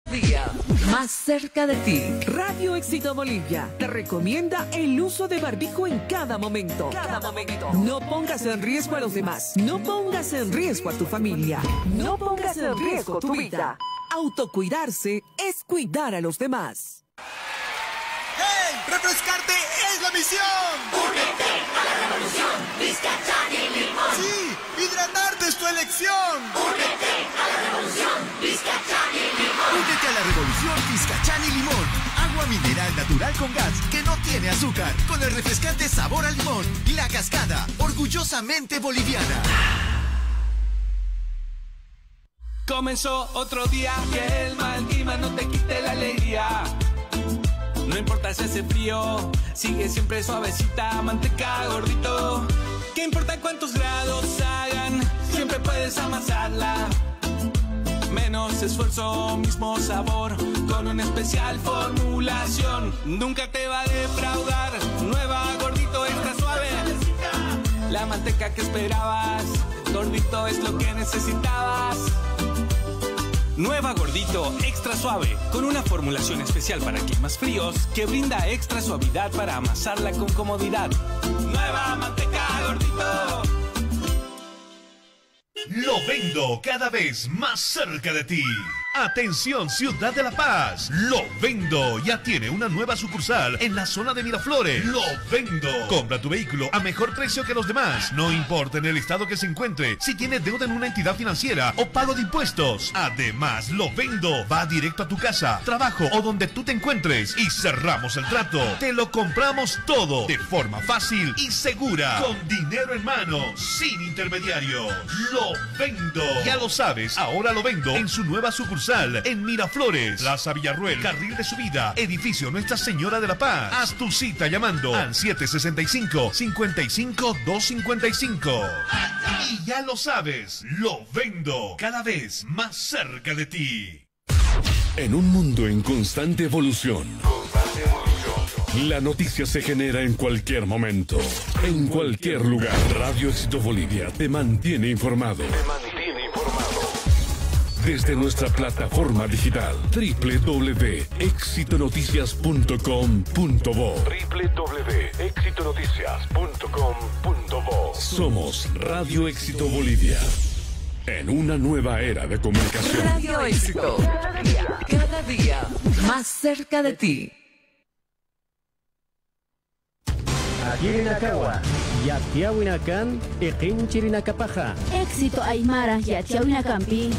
Día más cerca de ti. Radio Éxito Bolivia te recomienda el uso de barbijo en cada momento. No pongas en riesgo a los demás. No pongas en riesgo a tu familia. No pongas en riesgo tu vida. Autocuidarse es cuidar a los demás. ¡Hey! ¡Refrescarte es la misión! ¡Únete a la revolución! ¡Vizcachán y limón! ¡Sí! ¡Hidratarte es tu elección! ¡Únete a la revolución! ¡Vizcachán y limón! Únete a la revolución Vizcachán y limón. Agua mineral natural con gas que no tiene azúcar. Con el refrescante sabor al limón. La Cascada, orgullosamente boliviana. Comenzó otro día, que el mal clima no te quite la alegría. No importa si hace frío, sigue siempre suavecita, manteca gordito. ¿Qué importa cuántos grados hagan? Siempre puedes amasarla. Menos esfuerzo, mismo sabor, con una especial formulación. Nunca te va a defraudar, nueva gordito extra suave. La manteca que esperabas, gordito es lo que necesitabas. Nueva Gordito Extra Suave, con una formulación especial para climas fríos que brinda extra suavidad para amasarla con comodidad. Nueva manteca Gordito. Lo Vendo, cada vez más cerca de ti. Atención, Ciudad de La Paz. Lo Vendo ya tiene una nueva sucursal en la zona de Miraflores. Lo Vendo. Compra tu vehículo a mejor precio que los demás. No importa en el estado que se encuentre, si tiene deuda en una entidad financiera o pago de impuestos. Además, Lo Vendo va directo a tu casa, trabajo o donde tú te encuentres y cerramos el trato. Te lo compramos todo de forma fácil y segura, con dinero en mano, sin intermediarios. Lo Vendo. Ya lo sabes, ahora Lo Vendo en su nueva sucursal en Miraflores, Plaza Villarruel, Carril de Subida, edificio Nuestra Señora de la Paz. Haz tu cita llamando al 765-55-255. Y ya lo sabes, Lo Vendo, cada vez más cerca de ti. En un mundo en constante evolución, la noticia se genera en cualquier momento, en cualquier lugar. Radio Éxito Bolivia te mantiene informado. Desde nuestra plataforma digital www.exitonoticias.com.bo. www.exitonoticias.com.bo. Somos Radio Éxito Bolivia. En una nueva era de comunicación. Radio Éxito. Cada día más cerca de ti. Ajirinakawa, Yatiawinakan, Iqinchirinakapaja. Éxito Aymara, Yatiawinakampi.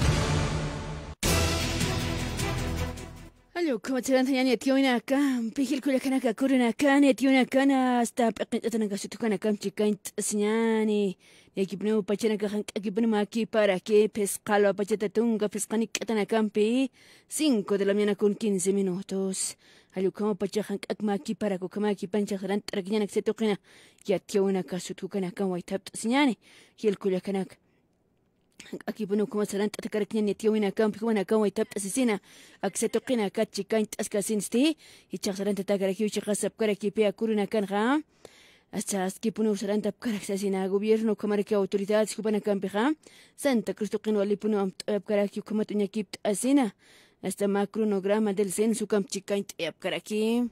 Aló, como te dan tañani atiawinakan, pijil kulakanaka kurinakan, atiawinakan hasta peqintanaka sutukanakam chikaint siñani. Ekipno pachanakajan ekipno maki para que pescalo pachatatunga pescanik katanakampi 5 de la mañana con 15 minutos. Alukamo pachajan akmaki para kokamaki panchajan trakianak setokina yatiawnaka sutukanakan waitap siñani y el kulakanak. Aquí bueno como serán atacarquien yatiawinakan pikuanakan waitap asesina aksetokina kachikaint askasinsti y chasaran atacaraki uchasap karaki pe akurunakan ha. Hasta que puno usarán tapcarasina gobierno como que autoridades cubana campeja Santa Cruz toquino alipuno apcaraki como tuñakip asina hasta macronograma del censo camchicaint apcaraki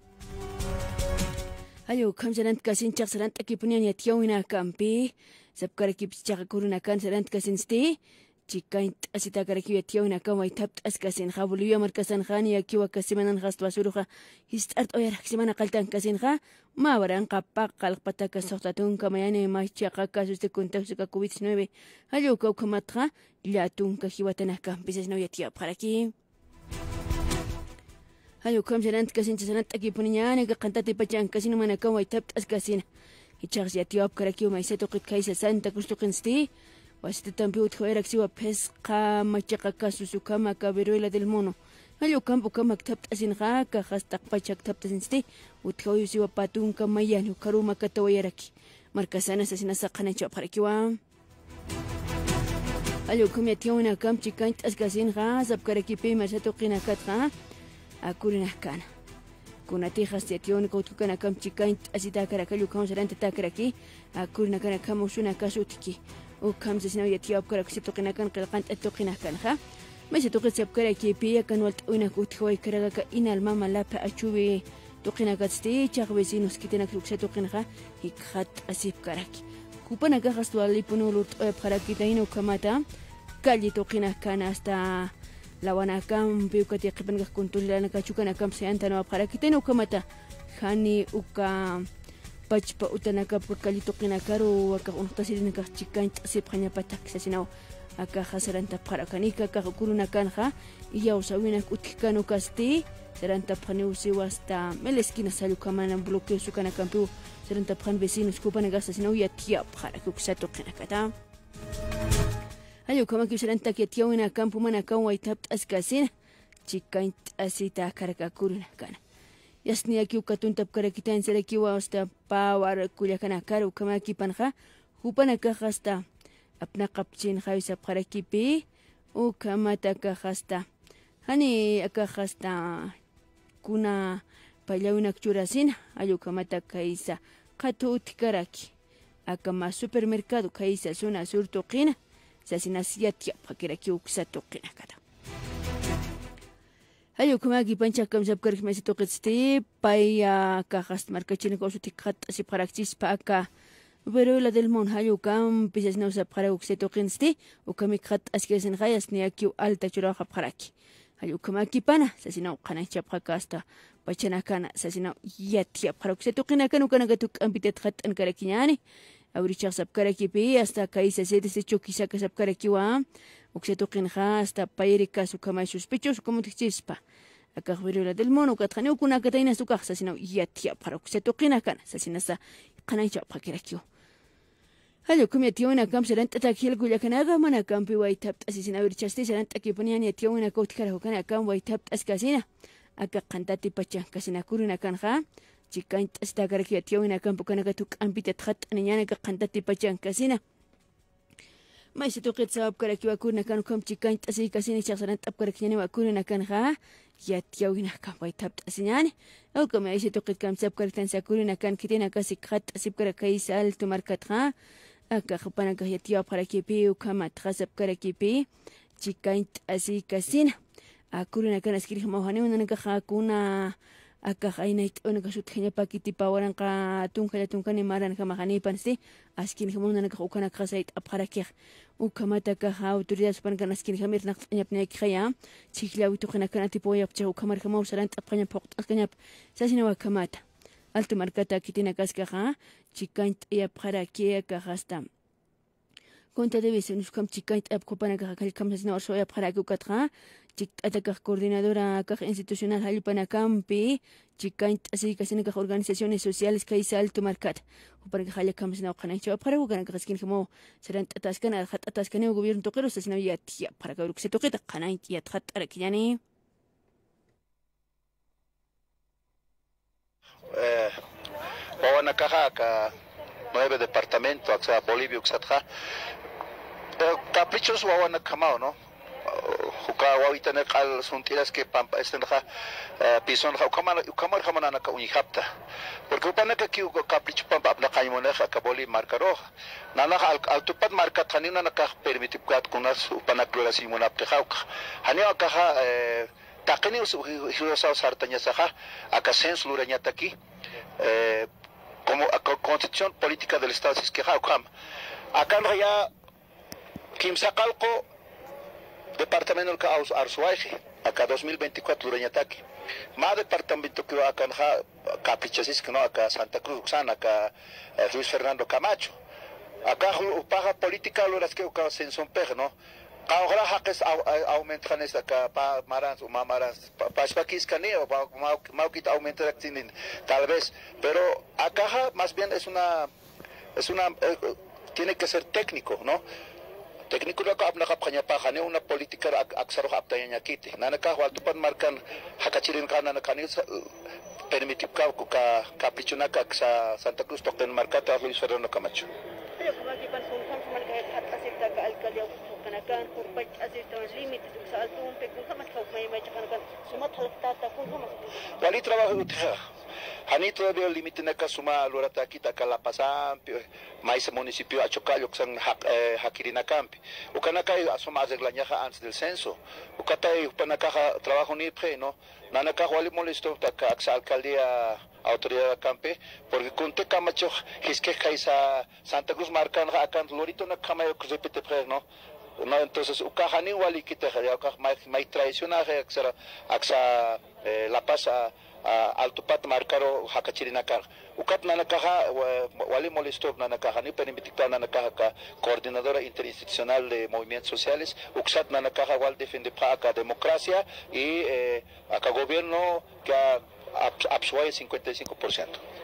ayo kamjarant kasin chaksalant akipunya yatiawina campi sapkaraki chakakuruna kansalant kasinsti chikaint asita karaki yatiawina kamay tapt askasin ha Bolivia markasan khani yakiwa kasimanan gastbasuruja histart oyarak semana qaltan kasin ha Mawaran kapak kalpataka sohtatun kamayane machiaka casos de contagio de COVID-19. Ayo kaukamatra liatun kahiwatanaka pises no yatia para aquí. Ayo kamjarant kasin chasanat aquí puniñane que cantate pachan kasino manaka waitap askasina. Hichars yatiop karaki maiseto kaisa Santa Cruz toqinsti. Wasita tampiut hoerak siwa pesca machiaka casos ukama caberuela del mono. Ayo campo kamaktab asinha ka hastak pachak taptasinsti uthoyu siwa patun kamayan karuma katawayaraki markasana sasina sakana chaparkiwa ayo kumetiona kamchi kant askasinha sabkaraki pe masato qinakatha akurina kana kunati khastiyation kautukana kamchi kant asita karakalu kamsaranta takaraki akurina kana kamusuna kasutiki o kamsasina yatiab karaksito qinakan qalqant atoqinakan ha ما ستوقت سبكرة كي بيا كان والتقوينا كوت خوي كرجا إن الماما لا بأشوي توقينا قصتي شغوي نوس كتنا كلوكسة توقينا هيك خط أسيب كراكي كوبنا كخست واللي بنولو بخراكي تاينو كماتا كالي توقينا كان استا لو أنا كم بيوكتي قبل كنت لنا كشوكنا كم سيانتنا بخراكي تاينو كماتا خاني وكا بجبا utanaga kalito kinakaro aka unqtasidina ka chikant asipqaña patak sasinaw aka hasaranta parakanika ka kuruna kanja iya usawina utkikano kasti seranta phani usiwasta meleskina salukamana bloqueo sukana campu seranta phan vecinos kupana gasta sinaw yatia para que usato kinakata ayo kama que seranta que tiawina campu mana kan waitap askasin chikant asita karaka kuruna kana yasni aquí ukatun tapkara kitan sera kiwa hasta power kulyakana karu kama kipanja hupana kahasta apna kapchin khaysa para kipi o kama takahasta hani akahasta kuna payawina churasin ayo kama takaisa qatu tikaraki akama supermercado kaisa zona sur toqina sasinasiatia pakiraki uksato qina kada ayo kuma ki pancha kam sab karik mesi toqitsti paya ka khast markachini ko suti khat asi praktis pa ka pero la del mon ayo kam pisas no sab khara ukse toqinsti o kam khat askesen khayas ni aki alta chura khapraki ayo kuma ki pana sasina qana chap khasta pachana kana sasina yati khara ukse toqina kanu kana gatuk ambitet khat an karakinyani awrichaq sab karaki pi hasta kaisa sede se chokisa ka sab karaki wa ukse toqinja hasta payrika su kama sospechoso como tchispa acá la del mono katkhani ukuna kataina su kahsa sino yatia para ukse toqina kana sasina sa qanaicha pakirakio ayo kumya tiona kam seranta takhil guya kana ga mana kampi waitap asisina awrichaste seranta ki poniani tiona kotkara kana kam waitap askasina acá qantati pacha kasina kuruna kanja chikaint asta karaki tiona kam pukana gatuk ambite khat niñana ka qantati pacha kasina ما يستوقيت سبب كرك وكورنا كانوا كم تكاين تأسي كاسيني شخصنا تبكرك يعني وكورنا كان خا يتيوينا كم ويتبت أسيني أو كم يستوقيت كم سبب كرك تنسى كورنا كان كتينا كاسي خط أسيب كرك كيسال تمركت خا أكا خبنا كيتيو بكرك بي وكم تخسب كرك بي تكاين تأسي كاسين كورنا كان أسكري خموهاني وننا كخا كونا aka khainait ona ka sutkhinya pakiti pawaran ka tungkani maran ka mahani pansi askin khamuna na ka ukana khasait apharakh u kamata ka ha autoridades pan kan askin khamir na nyapne khaya chiklawi to khana kana tipo yap che u khamar khamau saran tapkhanya phoqt askanyap sasina wa kamata alto markata kitina kaska ha chikant ya pharakh ka khasta konta debe ser nus kam chikant ap kopana ka kal kam sasina orso ya pharakh ukatra ataka coordinadora caja institucional halipana campi chikant así casi en organizaciones sociales que hizo alto marcat o para que haya cambios na qana cho para que ganas que como serán atascan atascan el gobierno toquero se sinavia tía para que se toque ta qana tía trat arakiyani bawana caja ka 9 departamento axa Bolivia uxatja caprichos bawana kamao no ka wawita na kal suntiras que pampa estenja pison kamar na ka unihapta porque upana ka ki capricho pampa na kaimona ka boli marcaro nana al tupat marca tanina na ka permitir kat kunas upana klola simona ptehauka hani ka taqini hirosa sartanya saha aka censura nyata aquí como constitución política del estado es que haukam akan ya kim sakalko departamento que Arzuaje, acá 2024 durante ataque. Más departamento que acá en Caprichasis que no acá Santa Cruz, acá Luis Fernando Camacho. Acá paga política lo que acá se ensomper, ¿no? Ahora hackers aumentan esta acá pa marans o mamarans pa spakis caneo mau kita aumentar tal vez, pero acá más bien es una tiene que ser técnico, ¿no? Técnico la ka apna kapanya pa kane una política aksaro aptaya nyakiti nana ka waltu pan markan hakachirin kana na kanil permitir ka caprichuna ka sa Santa Cruz token markata Luis Fernando Camacho pero como aquí pan son marka acepta ka alcalde kana kan kurpach acepta limit sa alto un pekun kamat ka may chakana kan sumat halta ta kun kamat wali trabajo utja Hani todavía el límite na kasuma lurata kita kalapasan mais municipio Achocayo que san Hakirinacampi. Ukanaka asoma arreglañaja antes del censo. Ukatay upanakaja trabajo ni pre, ¿no? Nanaka wali molesto taka alcaldía autoridad campe porque conte camacho es que kaisa Santa Cruz marcan akan lorito na kamayo que repite pre, ¿no? No, entonces ukahani wali kita ya mai traicionaje aksa La Paz Alto Pat marcaro hakachirinakan ukat nanakaja wali molestov nanakaja ni permitikta nanakaja ka coordinadora interinstitucional de movimientos sociales uksat nanakaja wal defende para democracia y acá gobierno que absuaye 55%.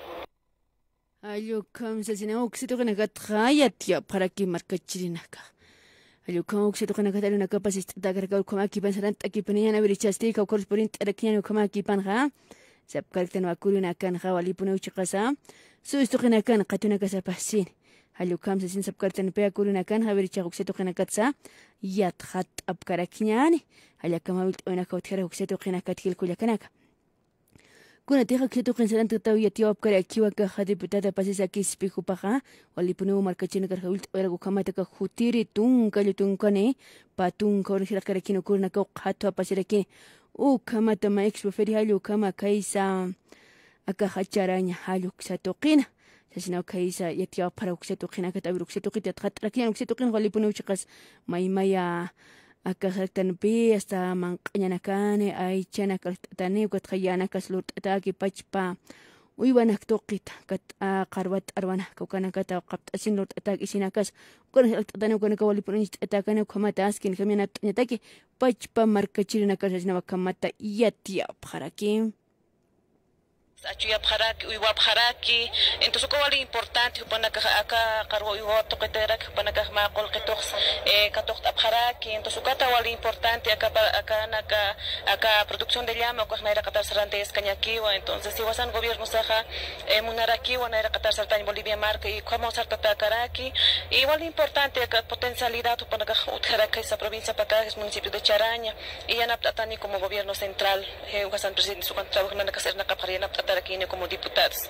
Ayo kam sasina uksito kanakat khayatya para ki markachirinaka. Ayo kam uksito kanakat aluna kapasis tagarka ukama ki bansaran takipaniana birichasti ka korrespondiente arakiano ukama ki panja. Sabkartan wakurina kan khawali puna uchqasa. Su istoqina kan qatuna kasapahsin. Ayo kam sasin sabkartan pe akurina kan habiricha uksito kanakatsa yat khat abkarakinyani. Ayo kam hawit ona kautkara uksito kanakat kilkula kanaka. Kuna teja que tu cancelan tu tau yatio apkara kiwa ka diputada pasis aquí spiku paja wali punu markachina kar hult era gukamata ka khutiri tung kalutun kane patun kor sira karakino kurna ka khato pasiraki u kamata ma expo feri halu kama kaisa aka hacharaña halu ksatoqina sasina kaisa yatio para ksatoqina ka tabiru ksatoqita khatrakian ksatoqin wali punu chiqas maimaya acá saltan pi hasta manqañana kane ay chana kaltani kat khayana kaslurt ataki pachpa uywanak toqita kat qarbat arwana kokana kata qapt asin lurt ataki sinakas kon atani kon ka wali punich atakane khamata askin khamina ataki pachpa markachirina kasina kamata yatia pharaki Achuya pharaki uywa pharaki entonces ko wali importante upana ka aka qarwo uywa toqetera upana ka ma qolqitox katoq pharaki entonces kata wali importante aka producción de llama ko khnaira qatar sarantes kañakiwa entonces si wasan gobierno saja munaraki wana era qatar sarta en Bolivia marca y cómo sarta karaki igual importante aka potencialidad upana ka uthara ka esa provincia para es municipio de Charaña y ya naptatani como gobierno central wasan presidente su trabajo na ka ser na kaparina aquí como diputados.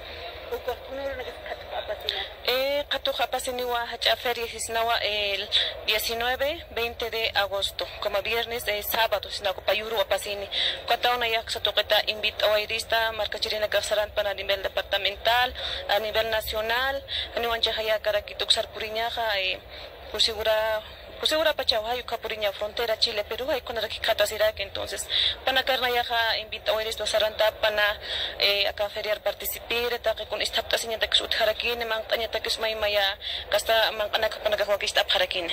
Katuja pasiniwa hachaferia hisnawa el 19-20 de agosto, como viernes de sábado, sinago payuru apasini. Katauna ya toqueta invita a irista marcachirina casaran para a nivel departamental, a nivel nacional, anuancha haya karakituk puriñaja Segura Pachahuayo, Capuriña, frontera Chile, Perú, hay con Raquicata Sirac, entonces, pana Carnayaja invita a esto Saranta, pana acá feriar participar, taque con esta taciña de Xut Harakine, mancaña taques maimaya, casta mancanaca pana Cajuaquista Harakine.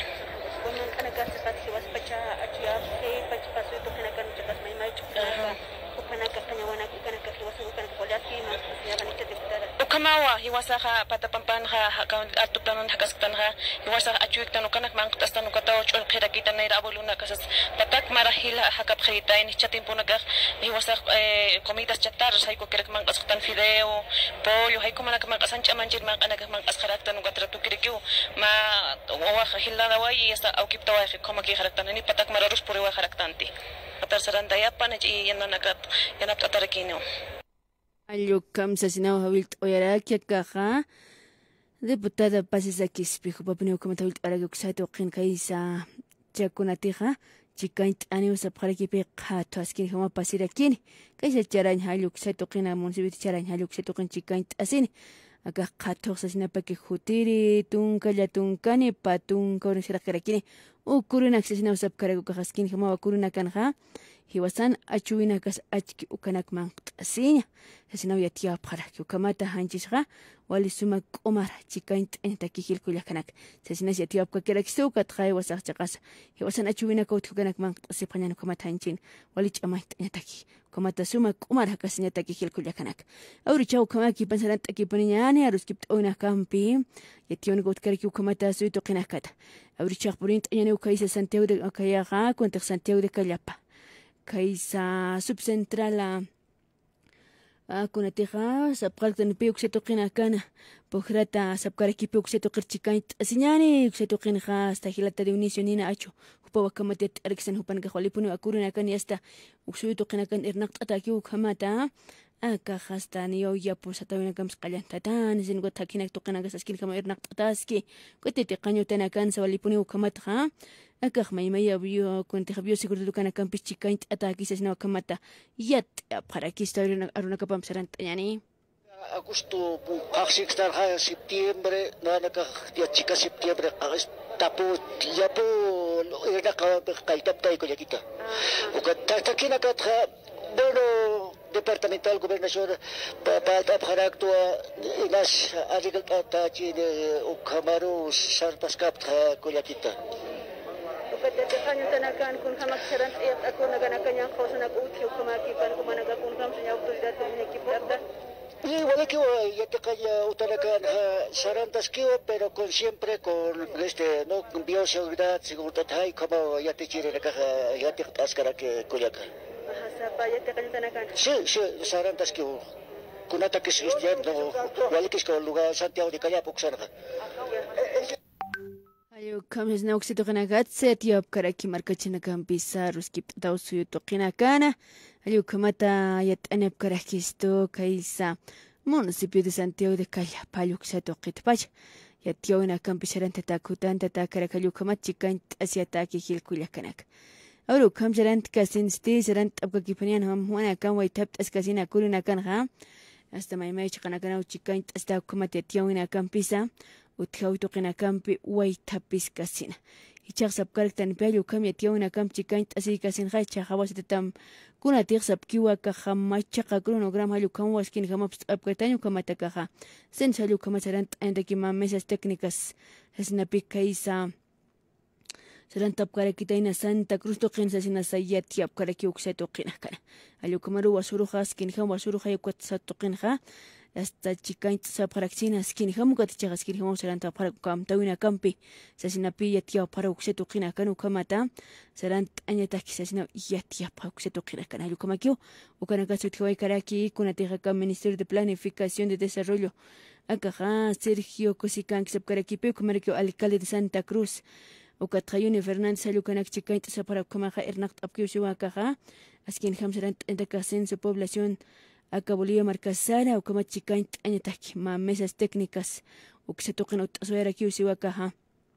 Ukamawa hiwasaha patapampanha artuplanon hakastanha hiwasaha achuiktan ukanak mangtastan ukataw chulqira kitanayra abuluna kasas patak marahila hakapkhita in chatimpunaga hiwasah comidas chatarras hayko kirek manqasqtan fideo pollo hayko manak manqasan chamanjir manqanaga manqasqaraktan ukatratu kirikyu ma waha hilada way esta aukiptawa como ki haraktan ni patak mararus puri wa haraktanti atar saranda yapan y yananakat yanap atarakino Ayo kam sasinaw hawilt oyaraki kaha diputada pasis aquí spijo papineo como hawilt aragok sato qin kaisa chakunatiha chikaint ani usap kharaki pe qato askin kama pasirakin kaisa charañ haluk sato qina municipio charañ haluk sato qin chikaint asin aka qato sasina pake khutiri tunkalla tunkani patun kawrin sirakrakini ukuruna sasina usap karagok khaskin kama wakuruna kanha hiwasan achuina kas achki ukanak man asinya sasinaw yatia para que kamata hanchisga wali suma qomar chikaint entakikil kulakanak sasina yatia pakera kisuka tray wasaq chaqas hiwasan achuina kaut ukanak man asipañan kamata hanchin wali chamait entaki kamata suma qomar hakasnya takikil kulakanak awri chau kamaki pansaran takipaniñani aruskip ona kampi yation got karki kamata suito qinakat awri chaqpurint ayane ukaisa Santiago de Akayaga contra Santiago de Callapa kaisa subcentrala kunateja sapqaltan piuk setoqina kana pokrata sapkaraki piuk setoqirchikait asiñani setoqina hasta hilata de inicio nina acho hupa wakamatet ariksan hupan ka khwalipunu akuruna kan yasta uksuito qina kan ernaq ataki ukamata akajastan yo ya pues atawina kams qalantatan sin go takinak toqana gasaskin kama irnaq taski kotete qaño tanakan sawalipuni ukamatha akaj maymaya bio kunti habio sigurdu kana kan pichikaint atakis sina ukamata yat para ki historia aruna kapam sarant yani agosto qaxiktar ha septiembre nanaka ya chica septiembre tapo yapo era qaitapta ikoyakita ukatakina katha bueno departamental gobernación para actuar inas artikel tachi de ukamaro sarpaskap koyakita Pwede kanyo tanakan kung hamaksaran ayat ako naganakan yung kausa nag-utyo kumakipan kumanaga kung kam sa niya autoridad kung nakipagda. Wala kiwa yate kanya utanakan sarantas kiwa pero con siempre con no bioseguridad seguridad hay como yate chire naka yate askara que koyaka. Bahasa pa yate kanyo tanakan. Sí, sarantas kiwa. Kunata que es no wala kis ko lugar Santiago de Callapo kusana. Ayo kamis na uksito kanagat set yop karaki markachina kampisa ruskip tausu toqina kana ayo kamata yat anep karakisto kaisa municipio de Santiago de Callapo uksato qitpach yatyo na kampisaran tatakutan tatakarakalyo kamat chikant asiataki hilkulia kanak awru kamjarant kasin sti sarant abkakipanian ham wana kan waitapt askasina kulina kan ha hasta maymay chikana chikant hasta kamat yatyo na kampisa utkhawto qina kampi waitapis kasina hichaq sabkartan pialu kam yationa kam chikaint asi kasin khacha khawasitatam kuna tiqsab kiwa ka khamacha chronogram halu kam waskin khamaps apkataño kamataka kha sen salu kamasarant andaki mesas técnicas hasnapi kaisa sarantap karakitaina Santa Cruz to qinsa sina sayati apkaraki uksato qina kana alu kamaru wasuru khaskin kham wasuru khayakwat satto qinha hasta chikaint saparaksina skin hamukat chagaskin hamu saranta para kam tawina kampi sasinapi yatia para uksetu qina kanu kamata sarant anyata kisasina yatia para uksetu qina kana lukamakio ukana kasut khawai karaki kuna teja kam Ministerio de Planificación de Desarrollo akaja Sergio Cosican sapkaraki pe kumarkio alcalde de Santa Cruz ukatrayune Fernández alukanak chikaint sapara kamaja ernakt apkio shiwakaja askin hamsarant endakasen su población Acabolía marcasara o como chikaint añataki mesas técnicas o que se toquen otras aquí usiwakaja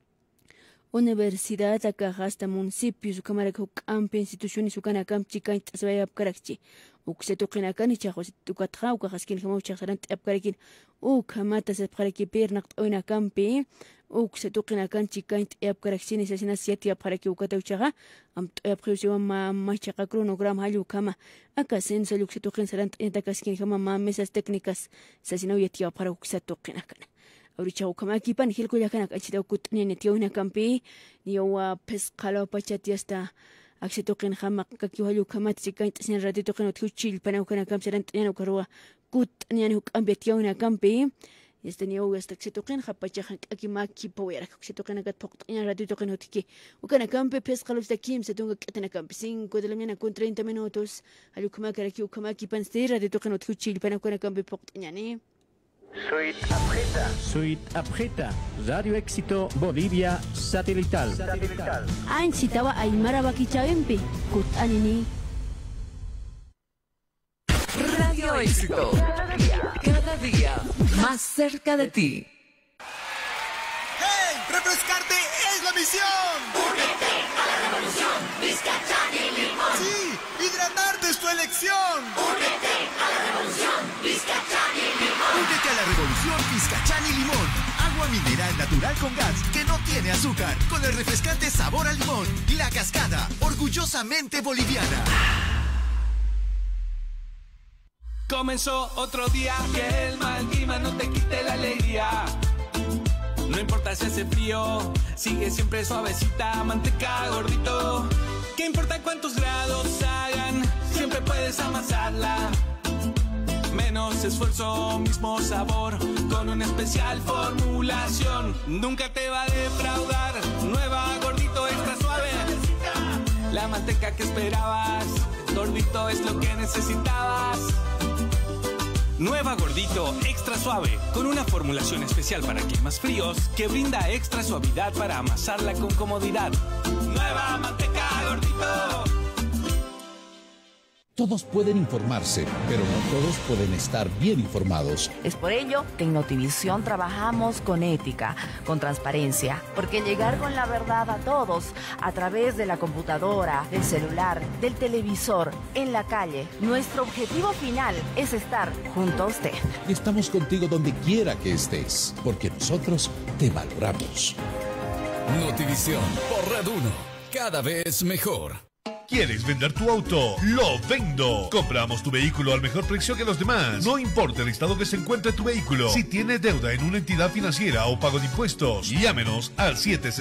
universidad akaja hasta municipios cámara camp instituciones ukana camp chikaint aswaya apkarakchi o que se toquen acá ni chajos tukatra o kajaskin jamu chajrant apkarakin o kamata se apkaraki pernak oina campi o que se toquen acá chikaint apkaraksin esas siete apkaraki ukata uchaga am apkriusiwa ma chaqa cronogram halu kama acá sen saluk se toquen sarant entakaskin jama mesas técnicas sasina yatia para o que se toquen acá ahorita kama kipan hilko yakana achita kutni netiona campi niwa pesqalo pachati hasta aksetoqin jama kakiwalu kama chikaint sin ratito qeno tchuchil pana kana kamserant yana karwa kutni yani kambetiona campi este niyo hasta aksetoqin japachajan akimaki power aksetoqin agat poqtnya ratito qeno tiki ukana campi pesqalo hasta kim se tunga katana campi 5 de la mañana con 30 minutos alu kama karaki kama kipan stir ratito qeno tchuchil pana kana campi poqtnya ni Suite Apreta, Radio Éxito Bolivia Satelital. Ancitaba Aymara Baquichaempi, Kut Anini. Radio Éxito. Cada día más cerca de ti. ¡Hey! ¡Refrescarte es la misión! ¡Únete a la revolución! ¡Vizcachani Limón! ¡Sí! ¡Hidratarte es tu elección! ¡Únete a la revolución! ¡Vizcachani Limón! Únete a la revolución Vizcachani Limón. Agua mineral natural con gas que no tiene azúcar. Con el refrescante sabor a limón. La Cascada, orgullosamente boliviana. Comenzó otro día, que el mal clima no te quite la alegría. No importa si hace frío, sigue siempre suavecita, manteca gordito. ¿Qué importa cuántos grados hagan? Siempre puedes amasarla. Menos esfuerzo, mismo sabor, con una especial formulación. Nunca te va a defraudar, nueva gordito extra suave. La manteca que esperabas, gordito es lo que necesitabas. Nueva Gordito Extra Suave, con una formulación especial para climas fríos que brinda extra suavidad para amasarla con comodidad. Nueva manteca Gordito. Todos pueden informarse, pero no todos pueden estar bien informados. Es por ello que en Notivisión trabajamos con ética, con transparencia, porque llegar con la verdad a todos, a través de la computadora, del celular, del televisor, en la calle, nuestro objetivo final es estar junto a usted. Y estamos contigo donde quiera que estés, porque nosotros te valoramos. Notivisión por Red 1, cada vez mejor. ¿Quieres vender tu auto? ¡Lo vendo! Compramos tu vehículo al mejor precio que los demás. No importa el estado que se encuentre tu vehículo. Si tiene deuda en una entidad financiera o pago de impuestos, llámenos al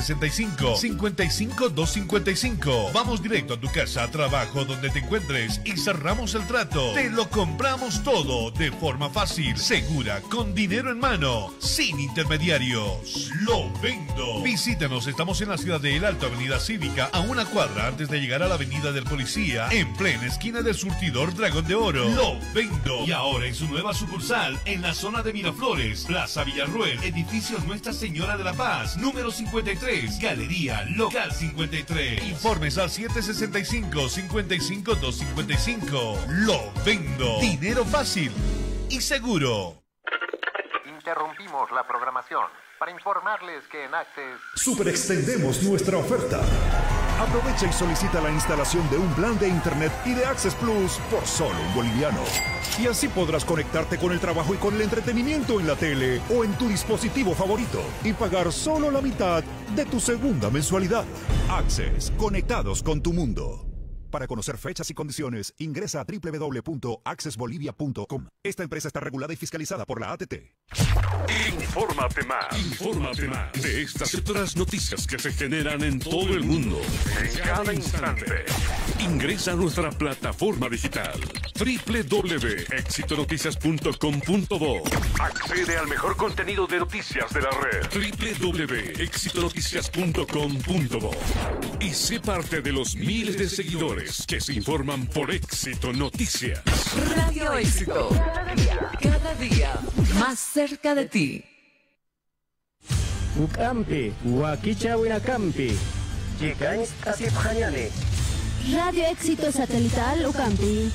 765-55255. Vamos directo a tu casa, trabajo, donde te encuentres y cerramos el trato. Te lo compramos todo de forma fácil, segura, con dinero en mano, sin intermediarios. ¡Lo vendo! Visítanos, estamos en la ciudad de El Alto, Avenida Cívica, a una cuadra antes de llegar a la Avenida del Policía, en plena esquina del surtidor Dragón de Oro. Lo vendo. Y ahora en su nueva sucursal, en la zona de Miraflores, Plaza Villarruel, edificio Nuestra Señora de la Paz, número 53, Galería Local 53. Informes al 765-55255. Lo vendo. Dinero fácil y seguro. Interrumpimos la programación para informarles que en Access superextendemos nuestra oferta. Aprovecha y solicita la instalación de un plan de internet y de Access Plus por solo $1. Y así podrás conectarte con el trabajo y con el entretenimiento en la tele o en tu dispositivo favorito y pagar solo la mitad de tu segunda mensualidad. Access, conectados con tu mundo. Para conocer fechas y condiciones, ingresa a www.accessbolivia.com. Esta empresa está regulada y fiscalizada por la ATT. Infórmate más. Infórmate más de estas y otras noticias que se generan en todo el mundo. En cada instante. Ingresa a nuestra plataforma digital www.exitonoticias.com.bo. Accede al mejor contenido de noticias de la red. www.exitonoticias.com.bo. Y sé parte de los miles de seguidores que se informan por Éxito Noticias. Radio Éxito. Cada día más cerca de ti. Ucampi, Huaquicha Huinacampi. Chicans Asipjañane. Radio Éxito Satelital Ucampi.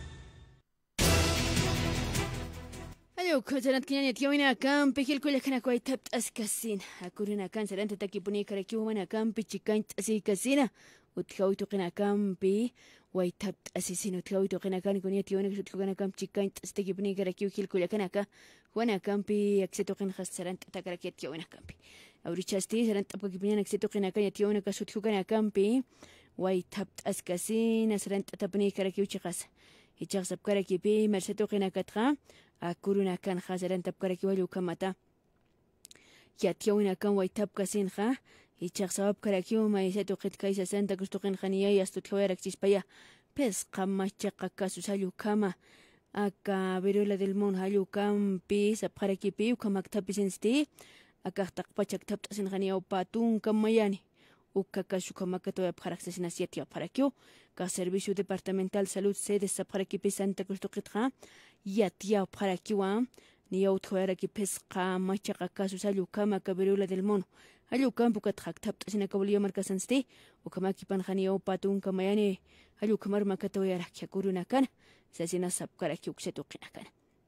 Ayo, kajarat kinyanya tiawina kampi hilkulla kana kwai tapt askasin. Akurina kan sarante takipuni karakiu mana kampi chikaint asikasina. Utkautu kina kampi wai tapt asisin utkautu kina kan kunya tiawina kutku kana kampi chikaint astakipuni karakiu hilkulla kana ka wana kampi aksetu kin khasarante takarakiet tiawina kampi. Aurichasti sarante apakipuni aksetu kina kan tiawina kasutku kana kampi wai tapt askasin asarante tapuni karakiu chikas. Ichak karaki mersetu kina katra. Akuruna kan khazaran tapkaraki walu kamata yatiawina kan waitab kasin kha ichaq sabab karaki ma isatu qitkaisa santa kustuqin khaniya yastutkhawrak chispaya pes qamacha qakasu kama aka viruela del mon halu kampi sapkaraki pi kamaktapisinsti aka taqpachak taptasin khaniya upatun kamayani ukakasu kamakato yapkharaksina siati yapkharakyo ka servicio departamental salud sede sapkaraki pi santa kustuqitqa yatia para kiwa ni outkhara ki pesqa machaqa kasu salu kama kabirula del mono alu kampu kathak tap sina kabuliya markasansti o kama ki pankhani o patun kamayani alu kamar makato yara kuruna kan sasina sapkara ki uksetu qinakan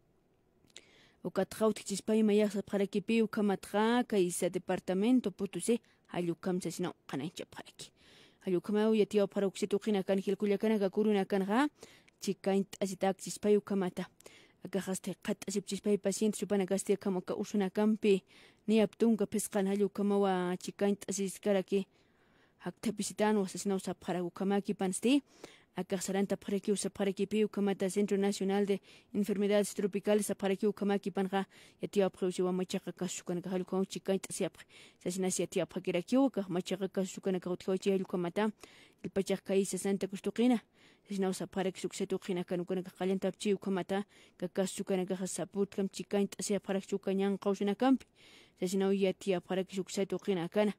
o kathaut chispay maya sapkara ki pi ukamatra kaisa departamento putuse alu kam sasina qanancha paraki alu kama yatia para uksetu qinakan hilkulla kana kuruna kan ga chikaint asitak chispay ukamata agahaste qat asip chispay paciente supana gaste kama ka usuna kampi ni aptunga pesqan halu kama wa chikaint asiskaraki hakta pisitano asesino sapkhara ukamaki pansti akasaranta pareki usapareki pi ukamata Centro Nacional de Enfermedades Tropicales apareki ukamaki panja yatia preusi wa machaqa kasukan halu kama chikaint asiap sasina siatia pakiraki uka machaqa kasukan ka utkochi halu kamata el pachaq kai 60 kustuqina sina saparek suksetu qina kanukana qalenta pchi ukamata kakasukana ka saput kam chikaint asiap parek sukanyan qausina kampi sasina yatia parek suksetu qina kana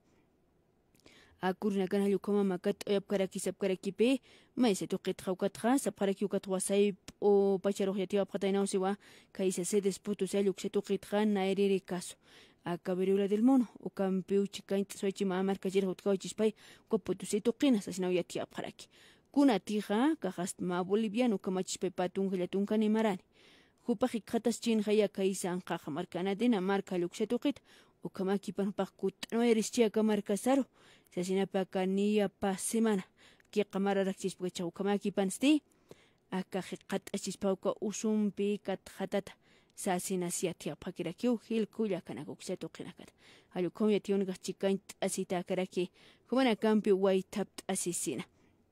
akurna kan halu kama makat oyap karaki sap karaki pe mai se to qitqa ukatqa sap karaki ukat wasai o pacharo yati apqataina usiwa kaisa se desputu se luk se to qitqa nairiri caso akabirula del mono o campiu chikaint soichi ma marka jir hotko chispay ko putu se to qina sasina yati apqaraki kunatija kahastma boliviano kamachpe patun llatunkan imarani hupaji khatas chin haya kaisan qaqa markanadina marca luxetuqit ukamaki panpaqkut no eres chiaka marca saro sasinapa kaniya pa semana que qamara rakchis pucha ukamaki pansti aka hiqat achispauka usumpi kat khatata sasina siatia pakirakiu hil kuya kana luxetuqinakat ayu komya tionga chikaint asita karaki kumana kampi waitapt asisina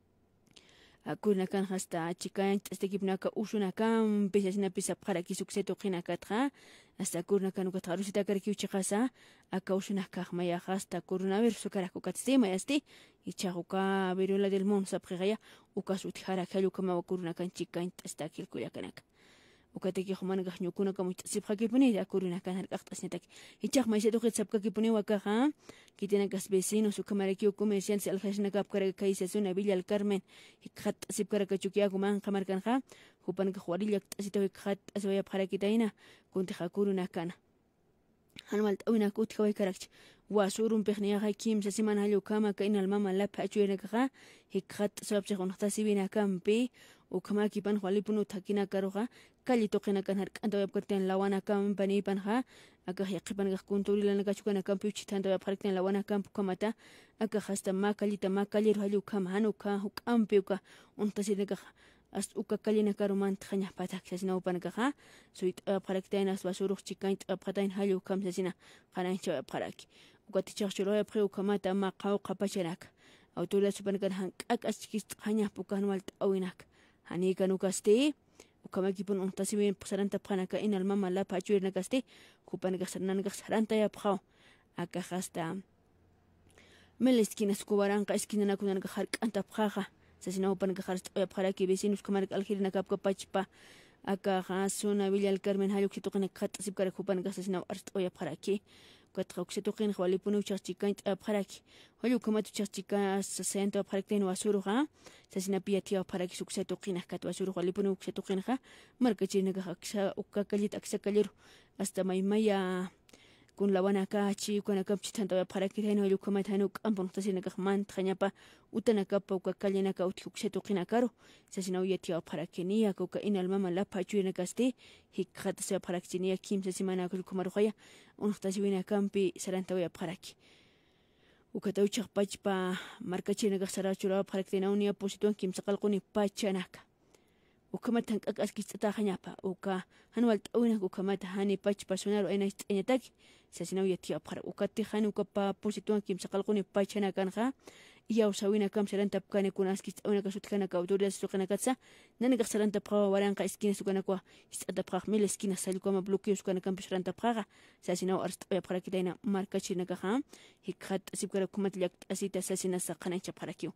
akuna kan hasta chikaint estekipnaka usuna kan pesasina pisa para ki sukseto qinakatra hasta kurna kan ukatarusita karki uchaqasa aka usuna kahmaya hasta coronavirus karako katsema yasti icharuka viruela del mundo sapraya ukasuti harakalu kama kurna kan chikaint estakil kuyakanaka ukateki khumana gahnyukuna kamu sipkhakipuni akuruna kan harqasnetak ichaq maisha doqit sapkakipuni wakaha kitina gas vecinos ukamaraki comerciantes alkhashna kapkara kaisa zona Villa del Carmen ikhat sipkara kachukia kuman qamarkanha hupan ka khwarilla asita ikhat aswaya pharakitaina kunti khakuruna kana hanmal tawina kut khawai karakch wasurun pekhniya hakim sasimana halu kama kainal mama la phachuena ka ikhat sabche khonta sibina kampi ukamaki pan khwalipunu thakina karoga kali toqina kan har kanto yapkarten lawana kam pani panha aga yaqipan gaqkunturi lana kachukana kampi chitanda yapkarten lawana kamp kamata aga hasta makali halu kam hanuka hukampi uka untasinaga as uka kalina karuman khanya patak sasina upanaga ha suit parakten as basuruq chikaint apqatain halu kam sasina qanancha apqaraki uka tichachuro yapqi ukamata maqaw qapacharaka autoridad supanaga hankak askis khanya pukan walt awinak hani kanukasti ukamaki pun untasiwen pasaranta phanaka inal mama la pachuirna kasti kupanaga sarnanga saranta ya phao aka hasta meleskina skubaranqa eskinana kunanga harqanta phaga sasina upanaga harst pharaki vecinos kumarka algirna kapka pachpa aka hasuna Villa del Carmen hayuk tuqina khat sibkara kupanaga sasina arst oya pharaki katqoksituqin khwalipunu chachikaint apharaki hoyu kamatu chachika 60 apharakten wasuruha sasina piatia apharaki suksatuqina kat wasuru khwalipunu uksatuqinha markachinaga haksa ukakalit aksakaliru hasta maymaya kun lawana kachi kuna kapchitanta apharaki reno hoyu kamatanu kampon tasinaga man thanyapa utana kapa ukakalina ka uksatuqina karo sasina uyatia apharaki niya ka inal mama la pachuina kasti hikhat se apharaki niya kim sasimana kul kumaruhaya untasiwina kampi sarantawaya apharaki ukatauchaq pachpa markachinaga sarachura apharaktina unia posituan kim saqalquni pachanaka ukamatan akaskistata hanyapa uka hanwal tawina ukamata hani pachpa sonaru aina istañataki sasina uyatia aphara ukati hani ukapa posituan kim saqalquni pachanaka kanja yaw sawina kam saranta pkane kunaskis tawina kasutkana ka autoridad suqana katsa naniga saranta phawa waranqa iskina sukana kwa istada phaq mil iskina salikoma bloqueo sukana kam saranta phaga sasina arst aphara kitaina markachina ka hikhat sibkara kumatlak asita sasina saqana chapharakio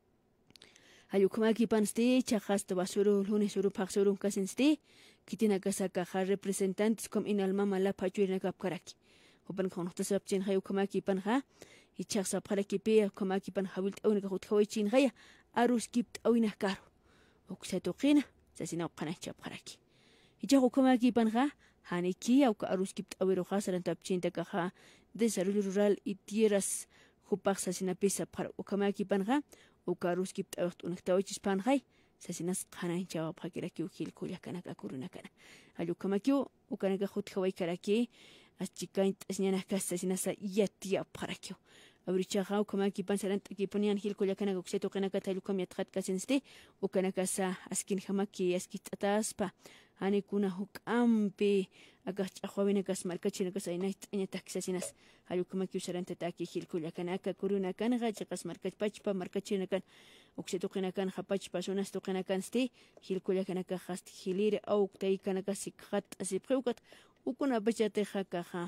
Ayukamaki pansti chaqasta basuru lunes suru phaqsuru kasinsti kitina kasaka ha representantes com inal mama la pachuina kapkaraki hopan khonta sabchin hayukamaki panha ichaqsa pharaki pe kamaki pan hawilt awna khut khawichin haya arus kipt awina karo uksatuqina sasina qana chapharaki ichaqumaki panha haniki au arus kipt awiro khasaran tapchin takaha desarrollo rural y tierras hupaq sasina pesa para ukamaki panha ukarus kipt awt unaktawchis panhay sasinas qana jawab hakiraki ukil kulyakana kakuruna kana ayukamaki ukanaka khut khawai karaki achikaint asñana kasa sinasa yatia parakio abrichaga ukamaki pansaran takiponian hil kulyakana ukseto kana katalukam yatqat kasinste ukanaka sa askin hamaki askit ataspa hani kuna hukampi agach akhwina kas markachina kas ainait anya taksasinas alukamaki usaranta taki hil kulyakana kakuruna kana gachas markach pachpa markachina kan ukseto kana kan hapachpa sonas to kana kan ste hil kulyakana ka khast hilir au tai kana kasikhat asipqeukat ukuna bachate hakaha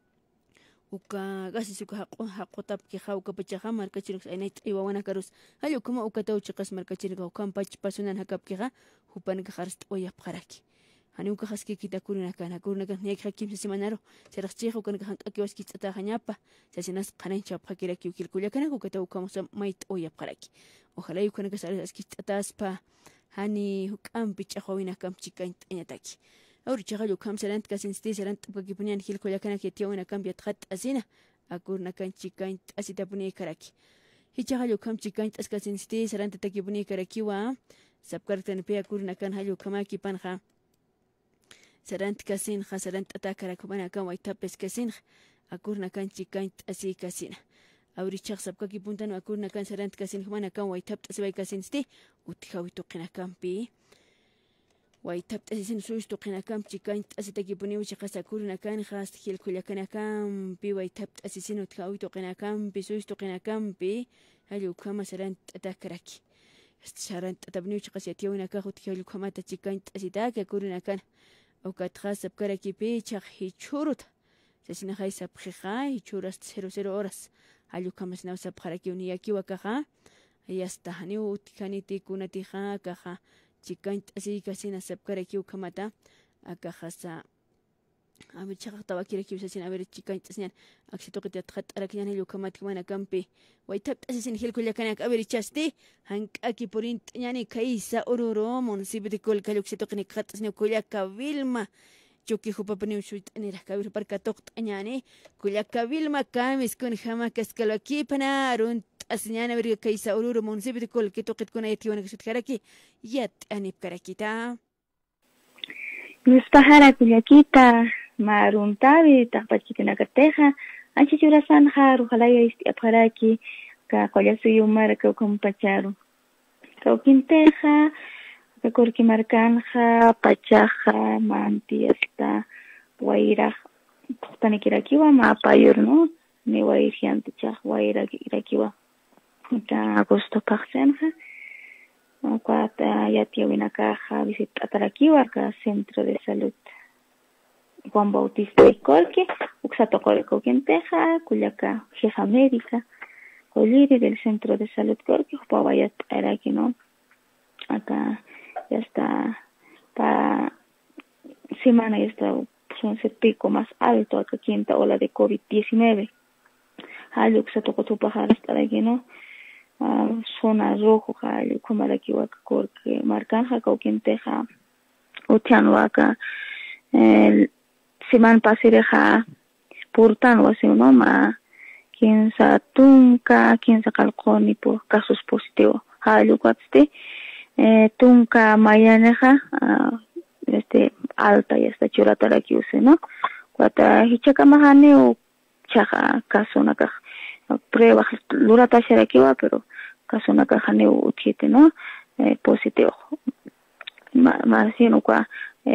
uka gasisuka haqotap ki hauka bachaha markachiruk ainait iwawana karus halu kuma ukatau chiqas markachiruk kampach pasunan hakap ki ha hupan ka kharst oyap kharaki hani uka khaski kitakuruna kana kuruna kan yak hakim simanaro serachchihu kan ka hakiwas kitata hanyapa sasinas qanan chap hakiraki ukilkulia kana ukatau kamusa mait oyap kharaki ojalá yukana ka saras kitataspa hani hukam pichahowina kam chikaint anyataki Ahora chagalu kam salant kasinsti salant pakipunian hilko yakana ketiawina kambiat khat asina akurna kan chikaint asita puni karaki hicha halu kam chikaint askasin sti saranta takibuni karakiwa sabkartan pe akurna kan halu kamaki panja sarant kasin khasarant atakara kubana kan waitapes kasin akurna kan chikaint asi kasin awrichaq sabkaki puntan akurna kan sarant kasin humana kan waitapt asbay kasin sti utkhawito qina kampi waitapt asin suisto qina kam chikaint asitakibuni wichaqasa akurna kan khas khilkulla kana kampi waitapt asisin utkhawito qina kampi suisto qina kampi halu kama sarant atakaraki sarant atabni wichaqasa yatiwina ka utkhawil kamata chikaint asitaka akurna kan Okat sabkaraki pichaq hichurut sasina hay sabkhija hichuras 00 horas halu kamas na sabkaraki uniyaki wakaja yasta hani utkaniti kunatija kaja chikaint así kasina sabkaraki ukamata akajasa abi chaqta wakiraki sasina ver chikaint asnian aksitoqit yatqat arakiyan halu kamat mana kampi waytap asin hilkulla kanak abi chasti hankaki porint yani kaisa ororo municipio kol kaluksitoqni khat asni kullaka Vilma chuki hupapani ushut anira kabir parka toqt anyani kullaka Vilma kamis kun hama kaskalaki pana arun asniana ver kaisa ororo municipio kol kitoqit kuna yatiwana ksut karaki yat anip karakita Nuspahara kullakita maruntavi tapachikina kateja anchichurasan haru halaya isti aparaki ka kollasuyu marka kumpacharu kaukinteja ka korki markanja pachaja mantiesta waira panikirakiwa ma payurno ni wairianticha waira irakiwa ta agosto paksenja cuata yatiawina caja visita atarakiwa ka centro de salud Juan Bautista Icolque, Uxatocolco Quinteja, Culiaca, Jefa Médica, Coliri del Centro de Salud Corque, Pavayat Araki, ¿no? Acá ya está, para semana ya está, son el pico más alto, acá quinta ola de COVID-19. Hali Uxatocotupajar hasta aquí, ¿no? Zona rojo, Hali, Kumarakiwaka Corque, Marcanja, Quinteja, Utianuaca, Siman pasireja purtan wasino ma quinza tunka quinza calconi por casos positivos halu cuatste tunka mayaneja alta y esta churatara que use no cuata hichaka mahane o chaja caso naka prueba lurata sharakiwa pero caso naka hane utite no positivo marcino kwa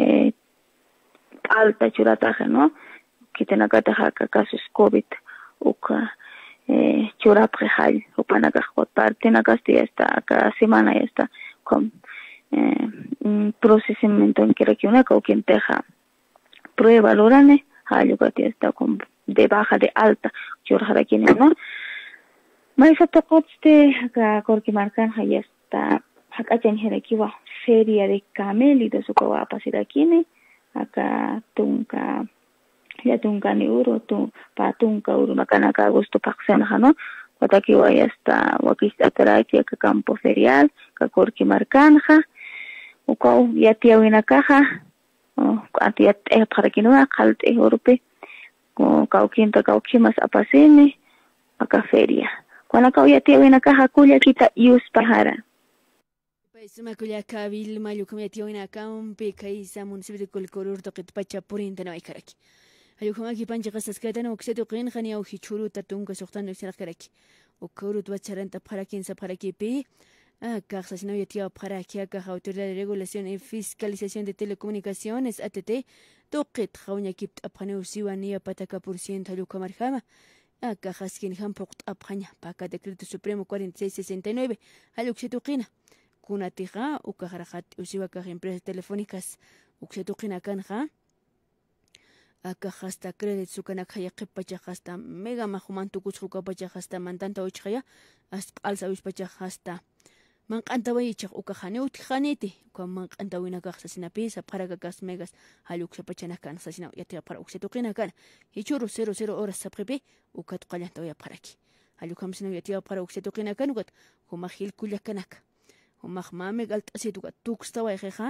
alta churataja, ¿no? Que tiene que dejar casos COVID o que churapjal o panacaj o parte na castilla esta cada semana está con un procesamiento en que requiere o quien deja prueba lorane algo que está con de baja de alta churajara quien no más hasta coste acá corki marcan ya está acá tiene requiwa feria de camélidos o que pasar aquí acá tunka ya tunka ni uro tu pa tunka uro makanaka agosto paksena no wataki wa esta wakista taraki ka campo ferial ka korki markanja uko ya tiawina caja ati para que no akalt europe ko kaukinta kaukimas apasene aka feria kwana ka ya tiawina caja kulia kita yus pahara Isma Kuliaca Vilma Yukumetiona Campi Kaisa municipio de Colcorur Toquet Pacha Purinta no Ikaraki. Ayukumaki Pancha Cascatana Oxeto Quinjania o Hichuru Tatunga Sohtano Xerakaraki. O Kurut Bacharanta Parakinsa Parakipi. Carsasino Yatia Parakia, Autoridad de Regulación y Fiscalización de Telecomunicaciones, ATT, Toquet Jaunia Kipt Apaneusiwania Pataka por ciento Ayukamarjama. Cajaskin Hampokt Apaña, Paca Decreto Supremo 4669, Aluxetuquina. Kunatija ukajarajat usiwakaj empresas telefónicas uksetuqina kanja akajasta credit sukanak hayaqipachajasta mega majumantukuchqukapachajasta mantanta uchqaya asqalsa uspachajasta manqanta wayichaq ukajani utjaniti kwa manqanta winakajsa sinapi sapqarakakas megas haluksapachanakan sasina yatiqa para uksetuqina kan hichuru 00 horas sapqipi ukatqallanta uyapqaraki halukamsina yatiqa para uksetuqina kan ukat humajil kullakanaka Umahmame galt asituka tuksta wayjeja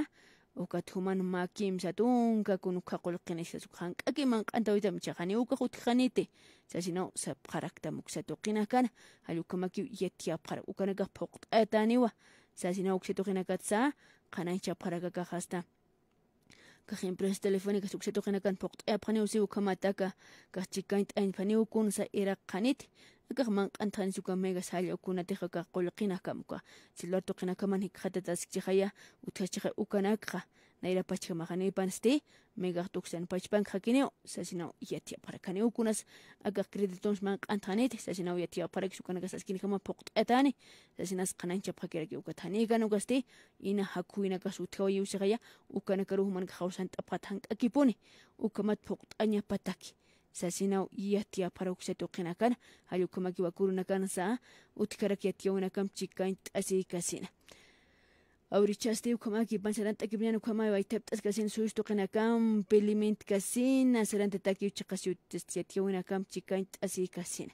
ukathuman makim satunka kunuka qolqinisa sukhan kakiman qantawita michaqani uka khutqanite sasino sapqarakta muksatuqina kana halukamaki yetiapqara ukanaga poqt'ataniwa sasino uksatuqina katsa qanancha qaraka hasta que empresas telefónicas suceto que nakan poqt apani usi ukamataka ka chikaint ain pani ukun sa era qanit ka man qantan suka mega sali ukuna teja ka qolqina kamka silato qina kaman hikata taschikhaya utachikha ukanakha naira pachka magani panste mega tuksan pachpan khakine sasino yatia para kane ukunas aga creditons man qantanit sasino yatia para sukana gaskin kama poqt atani sasinas qanancha phakira ki ukatani ganu gaste ina hakuina kasutho yusigaya ukana karuhman khawsan tapatan akipuni ukamat poqt anya pataki sasina yatia para ukseto qinakan hayukamaki wakuruna kan sa utkarak yationa kam chikaint asi kasina Aurichaste ukamaki pansaranta kibriano kamay waiteptas kasin susto qinakam peliment kasin asaranta taki uchaqasiut testiationa kam chikaint asi kasina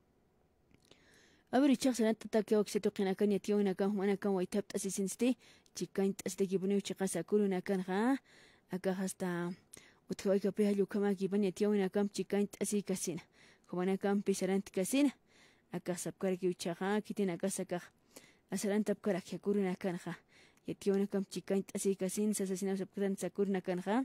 Aurichasaranta taki okseto qinakan yationa kam humana kam waiteptas asinste chikaint astaki buni uchaqasakuruna kan ha aka hasta utkaika pehalu kamaki ban yationa kam chikaint asi kasina humana kam pisarant kasina aka sabkarki uchaqa kitina kasaka asaranta pkarak yakuruna kan ha yationa kam chikaint asi kasin sasasina sabkran sakurna kanha